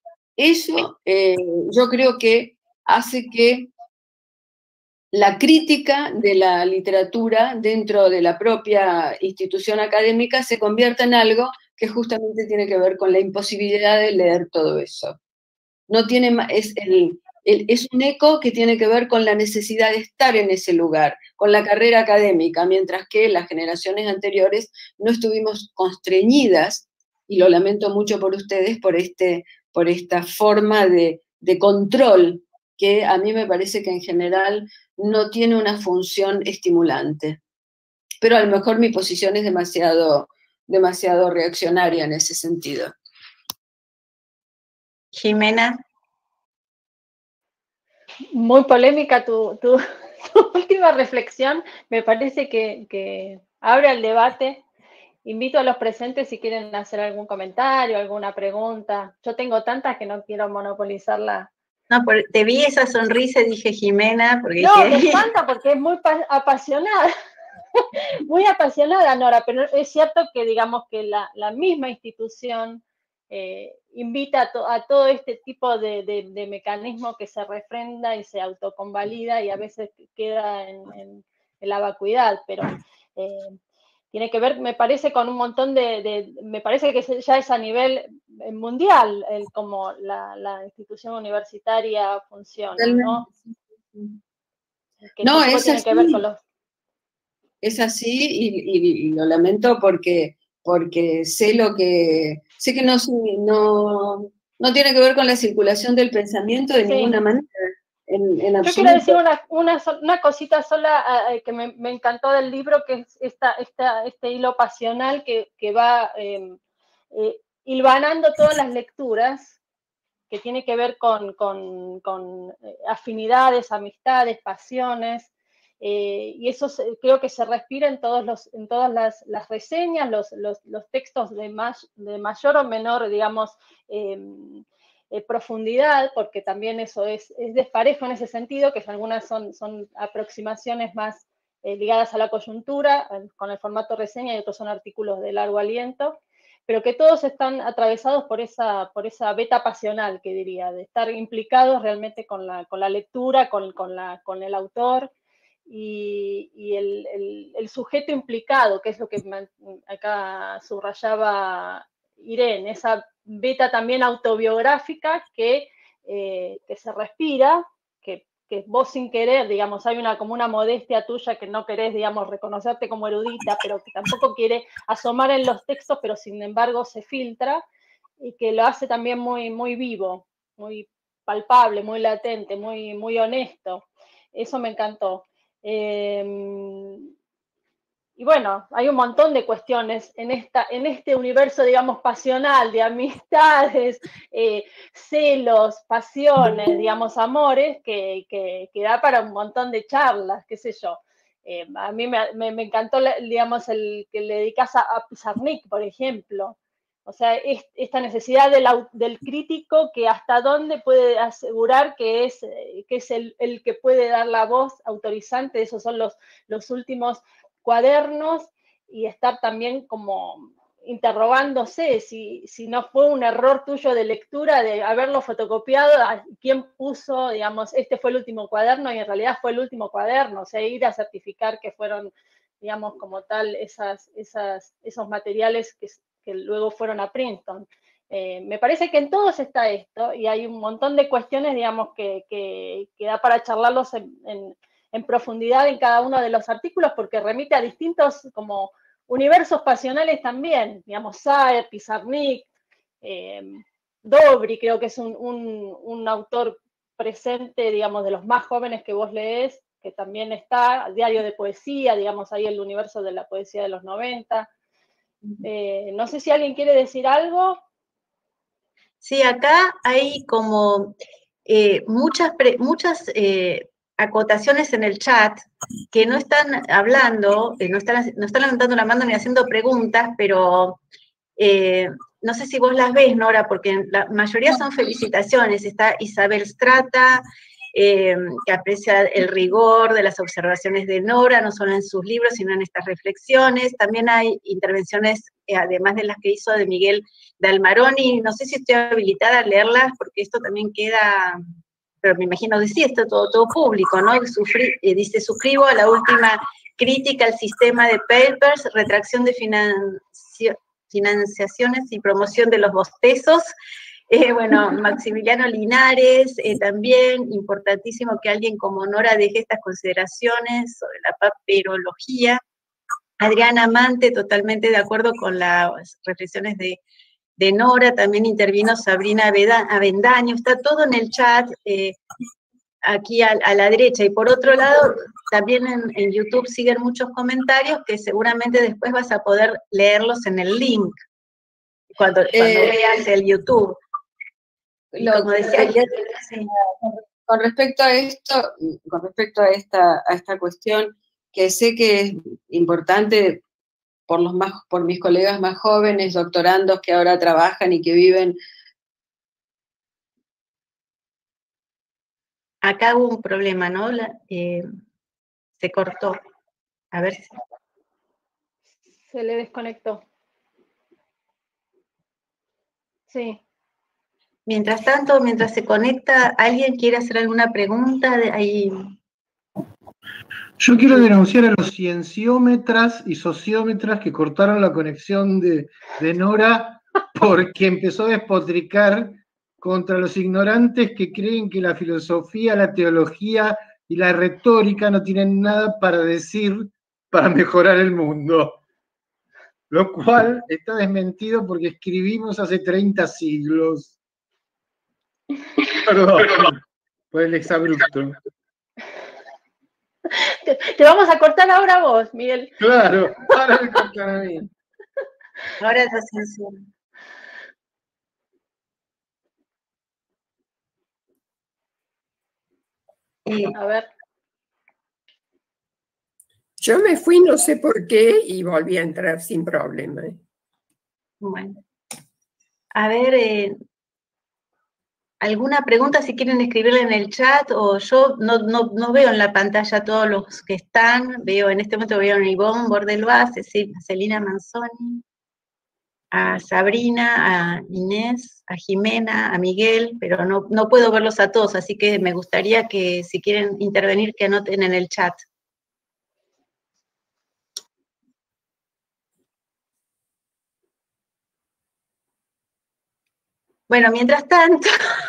eso eh, yo creo que hace que la crítica de la literatura dentro de la propia institución académica se convierta en algo que justamente tiene que ver con la imposibilidad de leer todo eso. No tiene, es, el, el, es un eco que tiene que ver con la necesidad de estar en ese lugar, con la carrera académica, mientras que las generaciones anteriores no estuvimos constreñidas, y lo lamento mucho por ustedes, por, este, por esta forma de, de control que a mí me parece que en general no tiene una función estimulante. Pero a lo mejor mi posición es demasiado, demasiado reaccionaria en ese sentido. Jimena. Muy polémica tu, tu, tu última reflexión. Me parece que, que abre el debate. Invito a los presentes si quieren hacer algún comentario, alguna pregunta. Yo tengo tantas que no quiero monopolizar la... No, te vi esa sonrisa y dije, Jimena, porque No, dije... me encanta porque es muy apasionada, muy apasionada, Nora, pero es cierto que digamos que la, la misma institución eh, invita a, to, a todo este tipo de, de, de mecanismo que se refrenda y se autoconvalida y a veces queda en, en, en la vacuidad, pero... Eh, tiene que ver, me parece, con un montón de, de me parece que ya es a nivel mundial el, como la, la institución universitaria funciona, ¿no? Que no, es tiene así. Que ver con los... Es así y, y, y lo lamento porque, porque sé lo que, sé que no, no, no tiene que ver con la circulación del pensamiento de sí. ninguna manera. En, en Yo quiero decir una, una, una cosita sola eh, que me, me encantó del libro, que es esta, esta, este hilo pasional que, que va eh, eh, hilvanando todas las lecturas, que tiene que ver con, con, con afinidades, amistades, pasiones, eh, y eso se, creo que se respira en, todos los, en todas las, las reseñas, los, los, los textos de, más, de mayor o menor, digamos, eh, Eh, profundidad, porque también eso es, es desparejo en ese sentido, que algunas son, son aproximaciones más eh, ligadas a la coyuntura, con el formato reseña, y otros son artículos de largo aliento, pero que todos están atravesados por esa, por esa beta pasional, que diría, de estar implicados realmente con la, con la lectura, con, con, la, con el autor, y, y el, el, el sujeto implicado, que es lo que acá subrayaba Irene, esa beta también autobiográfica que, eh, que se respira, que, que vos sin querer, digamos, hay una como una modestia tuya que no querés, digamos, reconocerte como erudita, pero que tampoco quiere asomar en los textos, pero sin embargo se filtra, y que lo hace también muy, muy vivo, muy palpable, muy latente, muy, muy honesto. Eso me encantó. Eh, y bueno, hay un montón de cuestiones en, esta, en este universo, digamos, pasional, de amistades, eh, celos, pasiones, digamos, amores, que, que, que da para un montón de charlas, qué sé yo. Eh, a mí me, me, me encantó, digamos, el que le dedicas a, a Pizarnik, por ejemplo. O sea, es, esta necesidad del, del crítico que hasta dónde puede asegurar que es, que es el, el que puede dar la voz autorizante. Esos son los, los últimos cuadernos, y estar también como interrogándose si, si no fue un error tuyo de lectura de haberlo fotocopiado, quién puso, digamos, este fue el último cuaderno y en realidad fue el último cuaderno, o sea, ir a certificar que fueron, digamos, como tal, esas, esas, esos materiales que, que luego fueron a Princeton. Eh, me parece que en todos está esto, y hay un montón de cuestiones, digamos, que, que, que da para charlarlos en, en en profundidad en cada uno de los artículos, porque remite a distintos como universos pasionales también, digamos, Saer, Pizarnik, eh, Dobry, creo que es un, un, un autor presente, digamos, de los más jóvenes que vos lees, que también está, Diario de Poesía, digamos, ahí el universo de la poesía de los noventa. Eh, no sé si alguien quiere decir algo. Sí, acá hay como eh, muchas, pre, muchas eh, acotaciones en el chat que no están hablando, eh, no, están, no están levantando la mano ni haciendo preguntas, pero eh, no sé si vos las ves, Nora, porque la mayoría son felicitaciones. Está Isabel Strata, eh, que aprecia el rigor de las observaciones de Nora, no solo en sus libros, sino en estas reflexiones. También hay intervenciones, eh, además de las que hizo de Miguel Dalmaroni. No sé si estoy habilitada a leerlas, porque esto también queda, pero me imagino que sí, está todo, todo público, ¿no? Sufri, eh, dice, suscribo a la última crítica al sistema de papers, retracción de financi financiaciones y promoción de los bostezos. Eh, bueno, Maximiliano Linares, eh, también importantísimo que alguien como Nora deje estas consideraciones sobre la paperología. Adriana Amante, totalmente de acuerdo con las reflexiones de, de Nora. También intervino Sabrina Avendaño, está todo en el chat, eh, aquí a, a la derecha. Y por otro lado, también en, en YouTube siguen muchos comentarios que seguramente después vas a poder leerlos en el link, cuando, cuando eh, veas el YouTube. Y como decía, que, sí. Con respecto a esto, con respecto a esta, a esta cuestión, que sé que es importante por, los más, por mis colegas más jóvenes, doctorandos que ahora trabajan y que viven. Acá hubo un problema, ¿no? La, eh, se cortó. A ver si... Se le desconectó. Sí. Mientras tanto, mientras se conecta, ¿alguien quiere hacer alguna pregunta? De ahí... Yo quiero denunciar a los cienciómetras y sociómetras que cortaron la conexión de, de Nora porque empezó a despotricar contra los ignorantes que creen que la filosofía, la teología y la retórica no tienen nada para decir para mejorar el mundo. Lo cual está desmentido porque escribimos hace treinta siglos. Perdón por el exabrupto. Te, te vamos a cortar ahora vos, Miguel. Claro, ahora me cortan a mí. Ahora es la censura. Eh, a ver. Yo me fui, no sé por qué, y volví a entrar sin problema. ¿eh? Bueno. A ver, eh, ¿alguna pregunta si quieren escribirla en el chat? O yo no, no, no veo en la pantalla todos los que están. Veo, en este momento veo a Ivonne Bordelois, a Celina Manzoni, a Sabrina, a Inés, a Jimena, a Miguel, pero no, no puedo verlos a todos, así que me gustaría que si quieren intervenir, que anoten en el chat. Bueno, mientras tanto...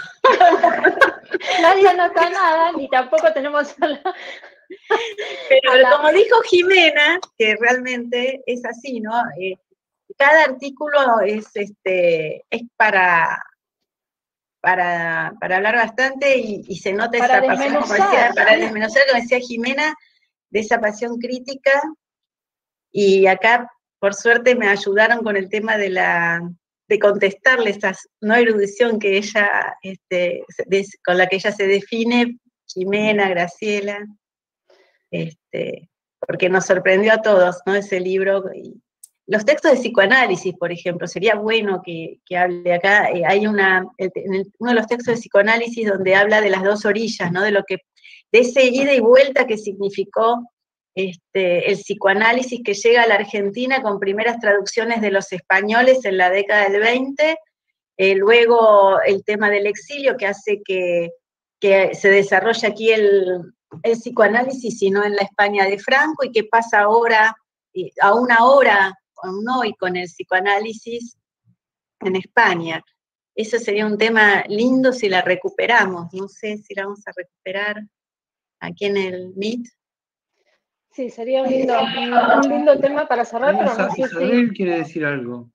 Nadie anota nada, ni tampoco tenemos a la... Pero a la... como dijo Jimena, que realmente es así, ¿no? Eh, cada artículo es, este, es para, para, para hablar bastante y, y se nota para esa pasión, como decía, para ¿sí? desmenuzar, como decía Jimena, de esa pasión crítica. Y acá, por suerte, me ayudaron con el tema de la de contestarle esa no erudición que ella, este, de, con la que ella se define, Jimena, Graciela, este, porque nos sorprendió a todos, ¿no? Ese libro. Y los textos de psicoanálisis, por ejemplo, sería bueno que, que hable acá. Eh, hay una, en el, uno de los textos de psicoanálisis donde habla de las dos orillas, ¿no? De lo que, de ese ida y vuelta que significó Este, el psicoanálisis que llega a la Argentina con primeras traducciones de los españoles en la década del veinte, eh, luego el tema del exilio que hace que, que se desarrolle aquí el, el psicoanálisis y no en la España de Franco, y que pasa ahora, aún ahora, aún hoy, con el psicoanálisis en España. Eso sería un tema lindo si la recuperamos, no sé si la vamos a recuperar aquí en el Meet. Sí, sería un lindo, un lindo tema para cerrar, pero no sé Isabel si... quiere decir algo.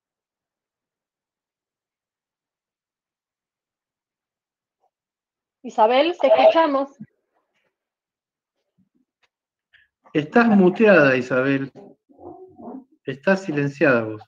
Isabel, te escuchamos. Estás muteada, Isabel. Estás silenciada vos.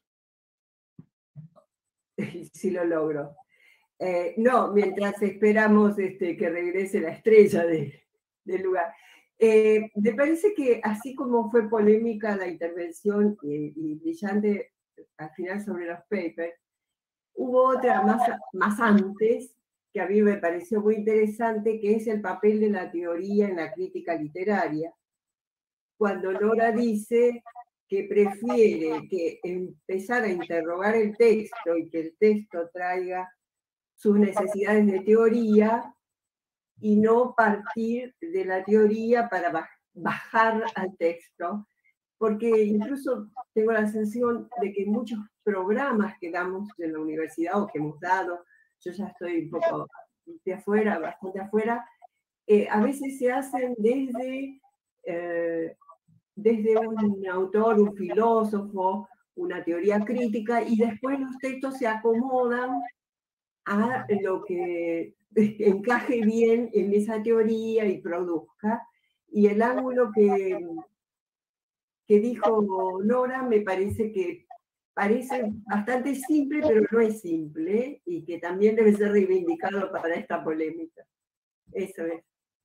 Si lo logro. Eh, no, mientras esperamos este, que regrese la estrella de, del lugar. Eh, me parece que así como fue polémica la intervención y, y brillante al final sobre los papers, hubo otra más, más antes que a mí me pareció muy interesante, que es el papel de la teoría en la crítica literaria, cuando Nora dice que prefiere que empezar a interrogar el texto y que el texto traiga sus necesidades de teoría y no partir de la teoría para bajar al texto, porque incluso tengo la sensación de que muchos programas que damos en la universidad o que hemos dado, yo ya estoy un poco de afuera, bastante afuera, eh, a veces se hacen desde, eh, desde un autor, un filósofo, una teoría crítica, y después los textos se acomodan a lo que encaje bien en esa teoría y produzca. Y el ángulo que, que dijo Nora me parece que parece bastante simple, pero no es simple, y que también debe ser reivindicado para esta polémica. Eso es.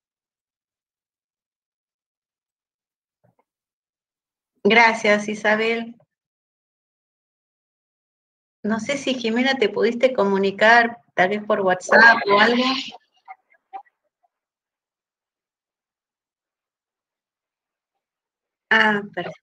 Gracias, Isabel. No sé si, Jimena, te pudiste comunicar, tal vez por WhatsApp o algo. Ah, perfecto.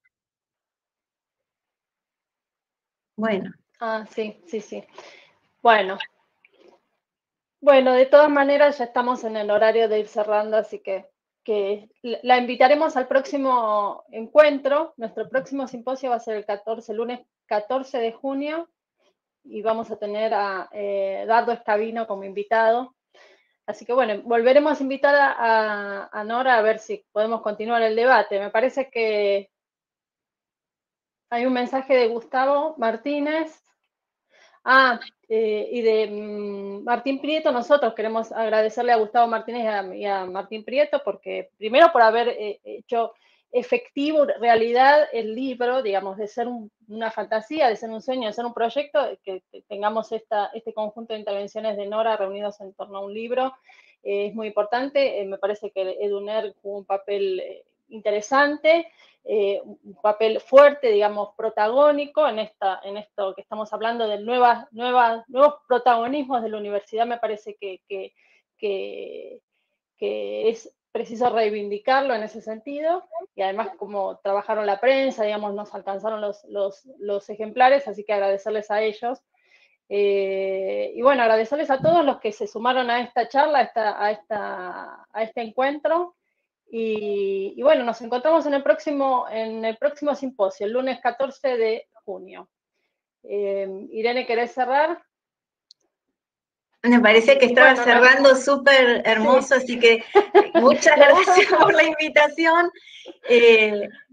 Bueno. Ah, sí, sí, sí. Bueno. Bueno, de todas maneras ya estamos en el horario de ir cerrando, así que, que la invitaremos al próximo encuentro. Nuestro próximo simposio va a ser el catorce, lunes catorce de junio, y vamos a tener a eh, Dardo Escabino como invitado. Así que bueno, volveremos a invitar a, a, a Nora a ver si podemos continuar el debate. Me parece que hay un mensaje de Gustavo Martínez. Ah, eh, y de mm, Martín Prieto. Nosotros queremos agradecerle a Gustavo Martínez y a, y a Martín Prieto, porque primero por haber eh, hecho efectivo, realidad, el libro, digamos, de ser un, una fantasía, de ser un sueño, de ser un proyecto, que tengamos esta, este conjunto de intervenciones de Nora reunidos en torno a un libro, eh, es muy importante. Eh, me parece que EduNER jugó un papel eh, interesante, eh, un papel fuerte, digamos, protagónico en, esta, en esto que estamos hablando de nuevas, nuevas, nuevos protagonismos de la universidad. Me parece que, que, que, que es preciso reivindicarlo en ese sentido, y además como trabajaron la prensa, digamos, nos alcanzaron los, los, los ejemplares, así que agradecerles a ellos. Eh, y bueno, agradecerles a todos los que se sumaron a esta charla, a, esta, a, esta, a este encuentro. Y, y bueno, nos encontramos en el próximo, en el próximo simposio, el lunes catorce de junio. Eh, Irene, ¿querés cerrar? Me parece que estaba bueno, cerrando súper hermoso, sí. Así que muchas gracias por la invitación. Eh,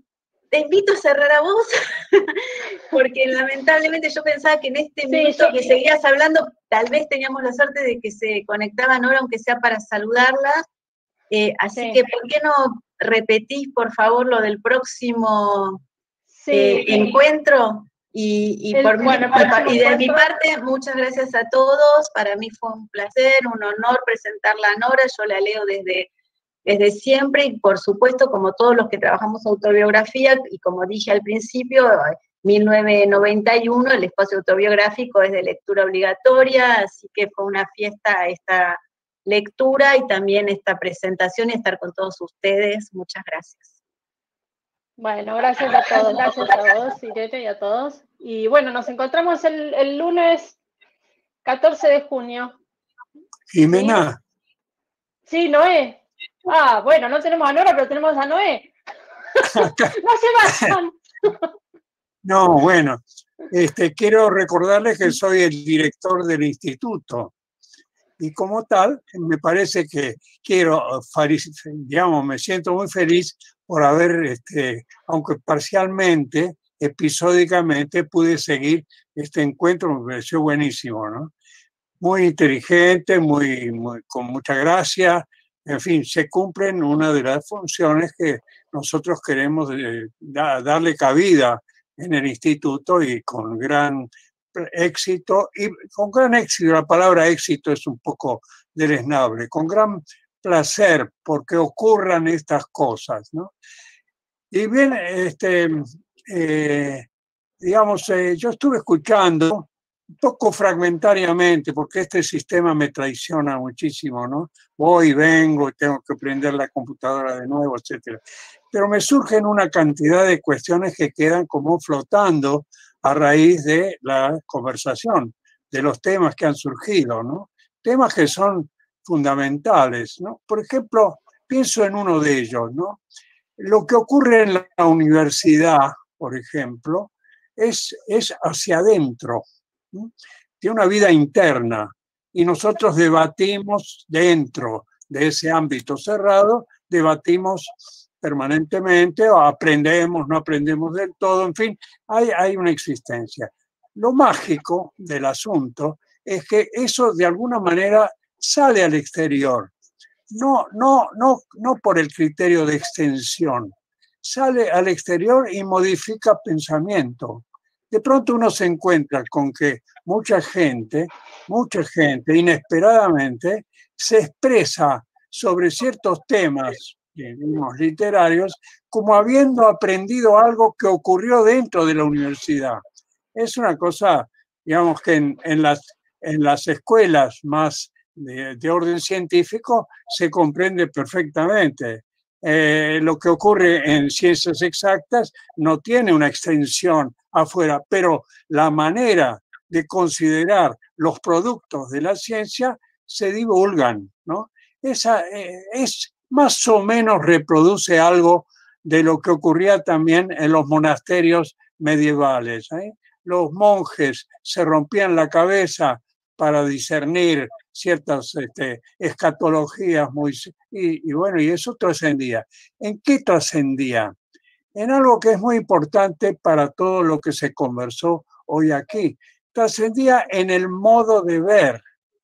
te invito a cerrar a vos, porque lamentablemente yo pensaba que en este sí, minuto sí. que seguías hablando, tal vez teníamos la suerte de que se conectaban ahora, aunque sea para saludarlas. Eh, así sí. que, ¿por qué no repetís, por favor, lo del próximo sí. eh, encuentro? Y, y, El, por bueno, mi, y de mi parte, muchas gracias a todos. Para mí fue un placer, un honor presentarla a Nora. Yo la leo desde, desde siempre y, por supuesto, como todos los que trabajamos autobiografía, y como dije al principio, mil novecientos noventa y uno, el espacio autobiográfico es de lectura obligatoria, así que fue una fiesta esta lectura y también esta presentación y estar con todos ustedes. Muchas gracias. Bueno, gracias a todos, gracias a vos, Irene, y a todos. Y bueno, nos encontramos el, el lunes catorce de junio. Jimena. Sí, sí, Noé. Ah, bueno, no tenemos a Nora, pero tenemos a Noé. No se vayan. No, bueno, este, quiero recordarles que soy el director del instituto. Y como tal, me parece que quiero, digamos, me siento muy feliz por haber, este, aunque parcialmente, episódicamente, pude seguir este encuentro, me pareció buenísimo, ¿no? Muy inteligente, muy, muy, con mucha gracia, en fin, se cumplen una de las funciones que nosotros queremos eh, da, darle cabida en el instituto y con gran éxito, y con gran éxito, la palabra éxito es un poco deleznable, con gran placer porque ocurran estas cosas, ¿no? Y bien, este, eh, digamos, eh, yo estuve escuchando un poco fragmentariamente, porque este sistema me traiciona muchísimo, ¿no? Voy y vengo, tengo que prender la computadora de nuevo, etcétera. Pero me surgen una cantidad de cuestiones que quedan como flotando a raíz de la conversación, de los temas que han surgido, ¿no? Temas que son fundamentales, ¿no? Por ejemplo, pienso en uno de ellos, ¿no? Lo que ocurre en la universidad, por ejemplo, es, es hacia adentro, ¿no? Tiene una vida interna y nosotros debatimos dentro de ese ámbito cerrado, debatimos permanentemente, o aprendemos, no aprendemos del todo, en fin, hay, hay una existencia. Lo mágico del asunto es que eso de alguna manera sale al exterior, no, no, no, no por el criterio de extensión, sale al exterior y modifica pensamiento. De pronto uno se encuentra con que mucha gente, mucha gente inesperadamente se expresa sobre ciertos temas, digamos, literarios, como habiendo aprendido algo que ocurrió dentro de la universidad. Es una cosa, digamos, que en, en, las, en las escuelas más de, de orden científico se comprende perfectamente. Eh, lo que ocurre en ciencias exactas no tiene una extensión afuera, pero la manera de considerar los productos de la ciencia se divulgan, ¿no? Esa eh, es más o menos reproduce algo de lo que ocurría también en los monasterios medievales, ¿eh? Los monjes se rompían la cabeza para discernir ciertas este, escatologías muy, y, y bueno, y eso trascendía. ¿En qué trascendía? En algo que es muy importante para todo lo que se conversó hoy aquí. Trascendía en el modo de ver.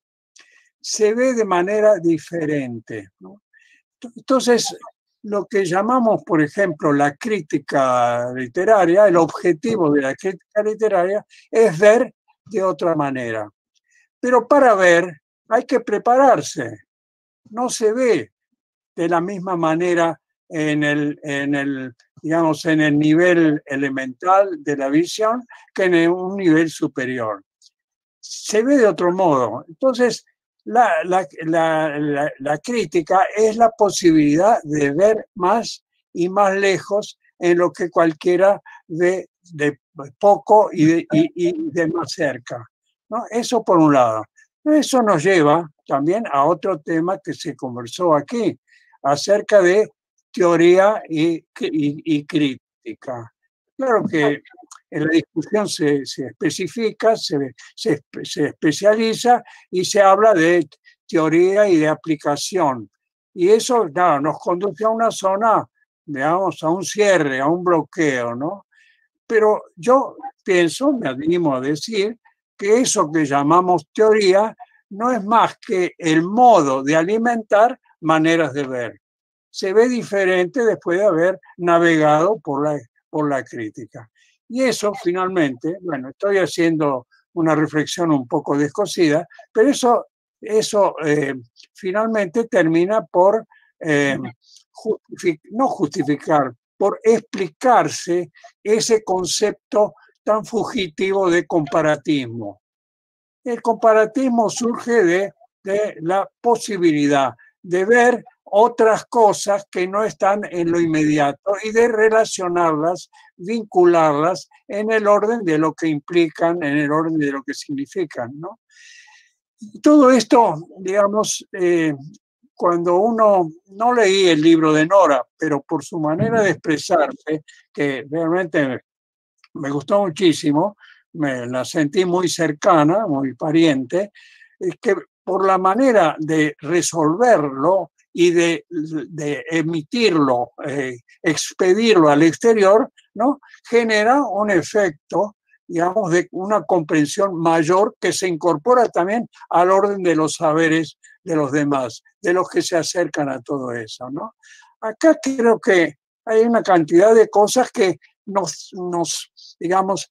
Se ve de manera diferente, ¿no? Entonces, lo que llamamos, por ejemplo, la crítica literaria, el objetivo de la crítica literaria es ver de otra manera. Pero para ver hay que prepararse. No se ve de la misma manera en el, en el, digamos, en el nivel elemental de la visión que en un nivel superior. Se ve de otro modo. Entonces, La, la, la, la, la crítica es la posibilidad de ver más y más lejos en lo que cualquiera ve de poco y de, y, y de más cerca, ¿no? Eso por un lado. Eso nos lleva también a otro tema que se conversó aquí, acerca de teoría y, y, y crítica. Claro que en la discusión se, se especifica, se, se, se especializa y se habla de teoría y de aplicación. Y eso, claro, nos conduce a una zona digamos, a un cierre, a un bloqueo, ¿no? Pero yo pienso, me animo a decir, que eso que llamamos teoría no es más que el modo de alimentar maneras de ver. Se ve diferente después de haber navegado por la, por la crítica. Y eso finalmente, bueno, estoy haciendo una reflexión un poco descosida, pero eso, eso eh, finalmente termina por eh, justific- no justificar, por explicarse ese concepto tan fugitivo de comparatismo. El comparatismo surge de, de la posibilidad de ver otras cosas que no están en lo inmediato y de relacionarlas, vincularlas en el orden de lo que implican, en el orden de lo que significan, ¿no? Y todo esto, digamos, eh, cuando uno, no leí el libro de Nora, pero por su manera de expresarse, que realmente me gustó muchísimo, me la sentí muy cercana, muy pariente, es que por la manera de resolverlo y de, de emitirlo, eh, expedirlo al exterior, ¿no? Genera un efecto, digamos, de una comprensión mayor que se incorpora también al orden de los saberes de los demás, de los que se acercan a todo eso, ¿no? Acá creo que hay una cantidad de cosas que nos, nos digamos,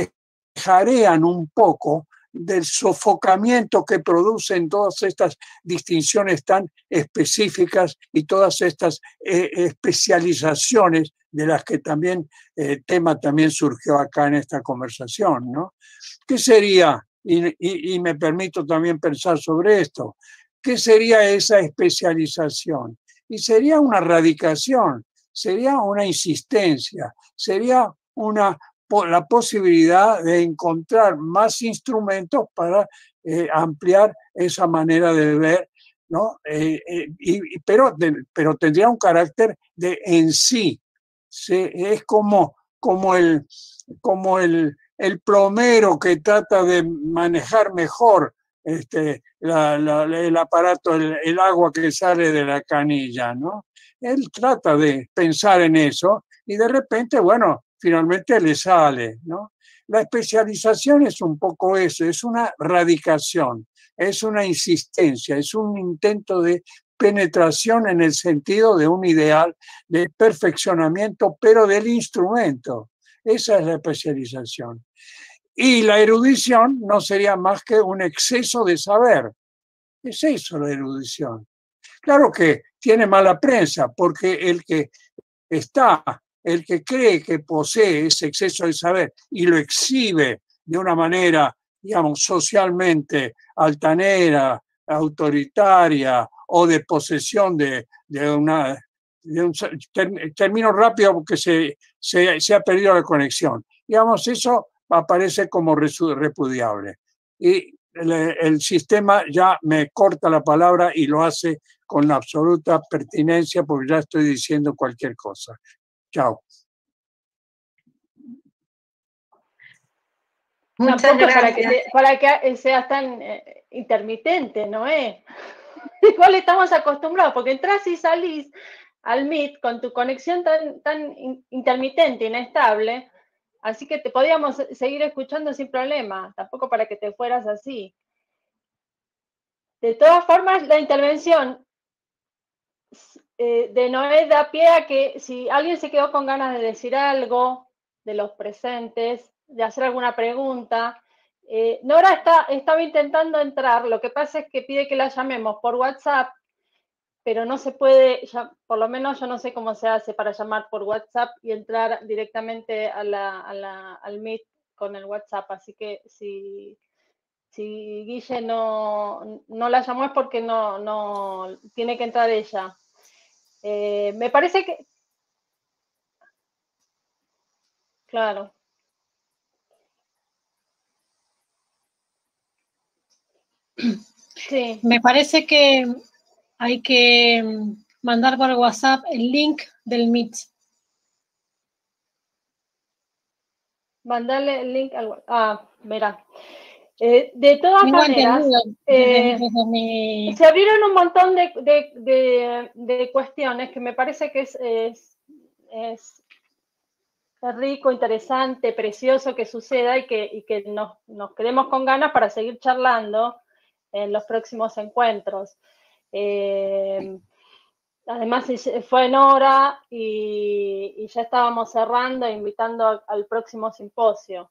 alejarían un poco del sofocamiento que producen todas estas distinciones tan específicas y todas estas eh, especializaciones de las que también el eh, tema también surgió acá en esta conversación, ¿no? ¿Qué sería, y, y, y me permito también pensar sobre esto, qué sería esa especialización? Y sería una radicación, sería una insistencia, sería una, la posibilidad de encontrar más instrumentos para eh, ampliar esa manera de ver, ¿no? Eh, eh, y, pero, de, pero tendría un carácter de en sí. ¿Sí? Es como, como, el, como el, el plomero que trata de manejar mejor este, la, la, el aparato, el, el agua que sale de la canilla, ¿no? Él trata de pensar en eso y de repente, bueno, finalmente le sale, ¿no? La especialización es un poco eso, es una radicación, es una insistencia, es un intento de penetración en el sentido de un ideal de perfeccionamiento, pero del instrumento. Esa es la especialización. Y la erudición no sería más que un exceso de saber. Es eso la erudición. Claro que tiene mala prensa, porque el que está, el que cree que posee ese exceso de saber y lo exhibe de una manera, digamos, socialmente altanera, autoritaria o de posesión de, de una... De un, termino rápido porque se, se, se ha perdido la conexión. Digamos, eso aparece como repudiable. Y el, el sistema ya me corta la palabra y lo hace con absoluta pertinencia porque ya estoy diciendo cualquier cosa. Chao. Muchas Tampoco gracias. para que, te, para que seas tan eh, intermitente, ¿no es? Igual estamos acostumbrados, porque entras y salís al Meet con tu conexión tan, tan intermitente, inestable, así que te podíamos seguir escuchando sin problema, tampoco para que te fueras así. De todas formas, la intervención eh, de Noé da pie a que si alguien se quedó con ganas de decir algo, de los presentes, de hacer alguna pregunta, eh, Nora está, estaba intentando entrar, lo que pasa es que pide que la llamemos por WhatsApp, pero no se puede, ya, por lo menos yo no sé cómo se hace para llamar por WhatsApp y entrar directamente a la, a la, al Meet con el WhatsApp, así que si, si Guille no, no la llamó es porque no, no tiene que entrar ella. Eh, me parece que... Claro. Sí. Me parece que hay que mandar por WhatsApp el link del Meet. Mandarle el link al WhatsApp. Ah, verá. Eh, de todas Tengo maneras, eh, desde, desde mi... se abrieron un montón de, de, de, de cuestiones que me parece que es, es es, es rico, interesante, precioso que suceda y que, y que nos, nos quedemos con ganas para seguir charlando en los próximos encuentros. Eh, además fue en hora y, y ya estábamos cerrando e invitando a, al próximo simposio.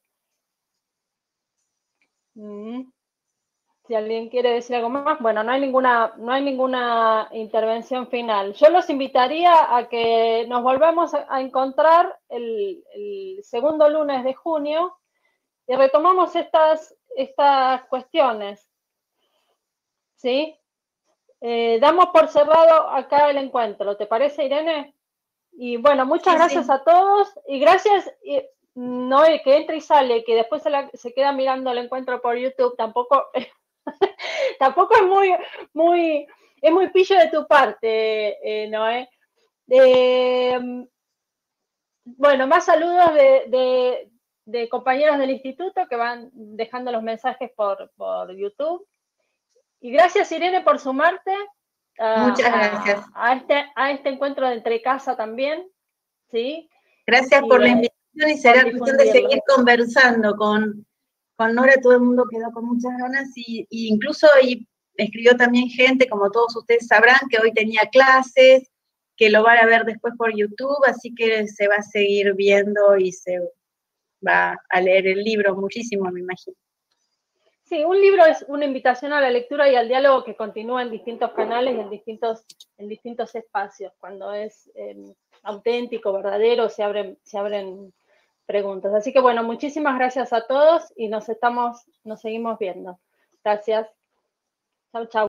Mm. Si alguien quiere decir algo más, bueno, no hay ninguna, no hay ninguna intervención final. Yo los invitaría a que nos volvamos a, a encontrar el, el segundo lunes de junio y retomamos estas, estas cuestiones. ¿Sí? Eh, damos por cerrado acá el encuentro, ¿te parece, Irene? Y bueno, muchas Sí, gracias sí. a todos y gracias, y, no que entre y sale, que después se, la, se queda mirando el encuentro por YouTube, tampoco, tampoco es muy, muy, es muy pillo de tu parte, eh, Noé. Eh, bueno, más saludos de, de, de compañeros del instituto que van dejando los mensajes por, por YouTube. Y gracias, Irene, por sumarte a, Muchas gracias. a, a, este, a este encuentro de Entre Casa también, ¿sí? Gracias Y, por la eh, invitación y será cuestión de difundirlo. seguir conversando con, con Nora. Todo el mundo quedó con muchas ganas y, y incluso y escribió también gente, como todos ustedes sabrán, que hoy tenía clases, que lo van a ver después por YouTube, así que se va a seguir viendo y se va a leer el libro muchísimo, me imagino. Sí, un libro es una invitación a la lectura y al diálogo que continúa en distintos canales y en distintos, en distintos espacios. Cuando es eh, auténtico, verdadero, se abren, se abren preguntas. Así que bueno, muchísimas gracias a todos y nos estamos, nos seguimos viendo. Gracias. Chau, chau.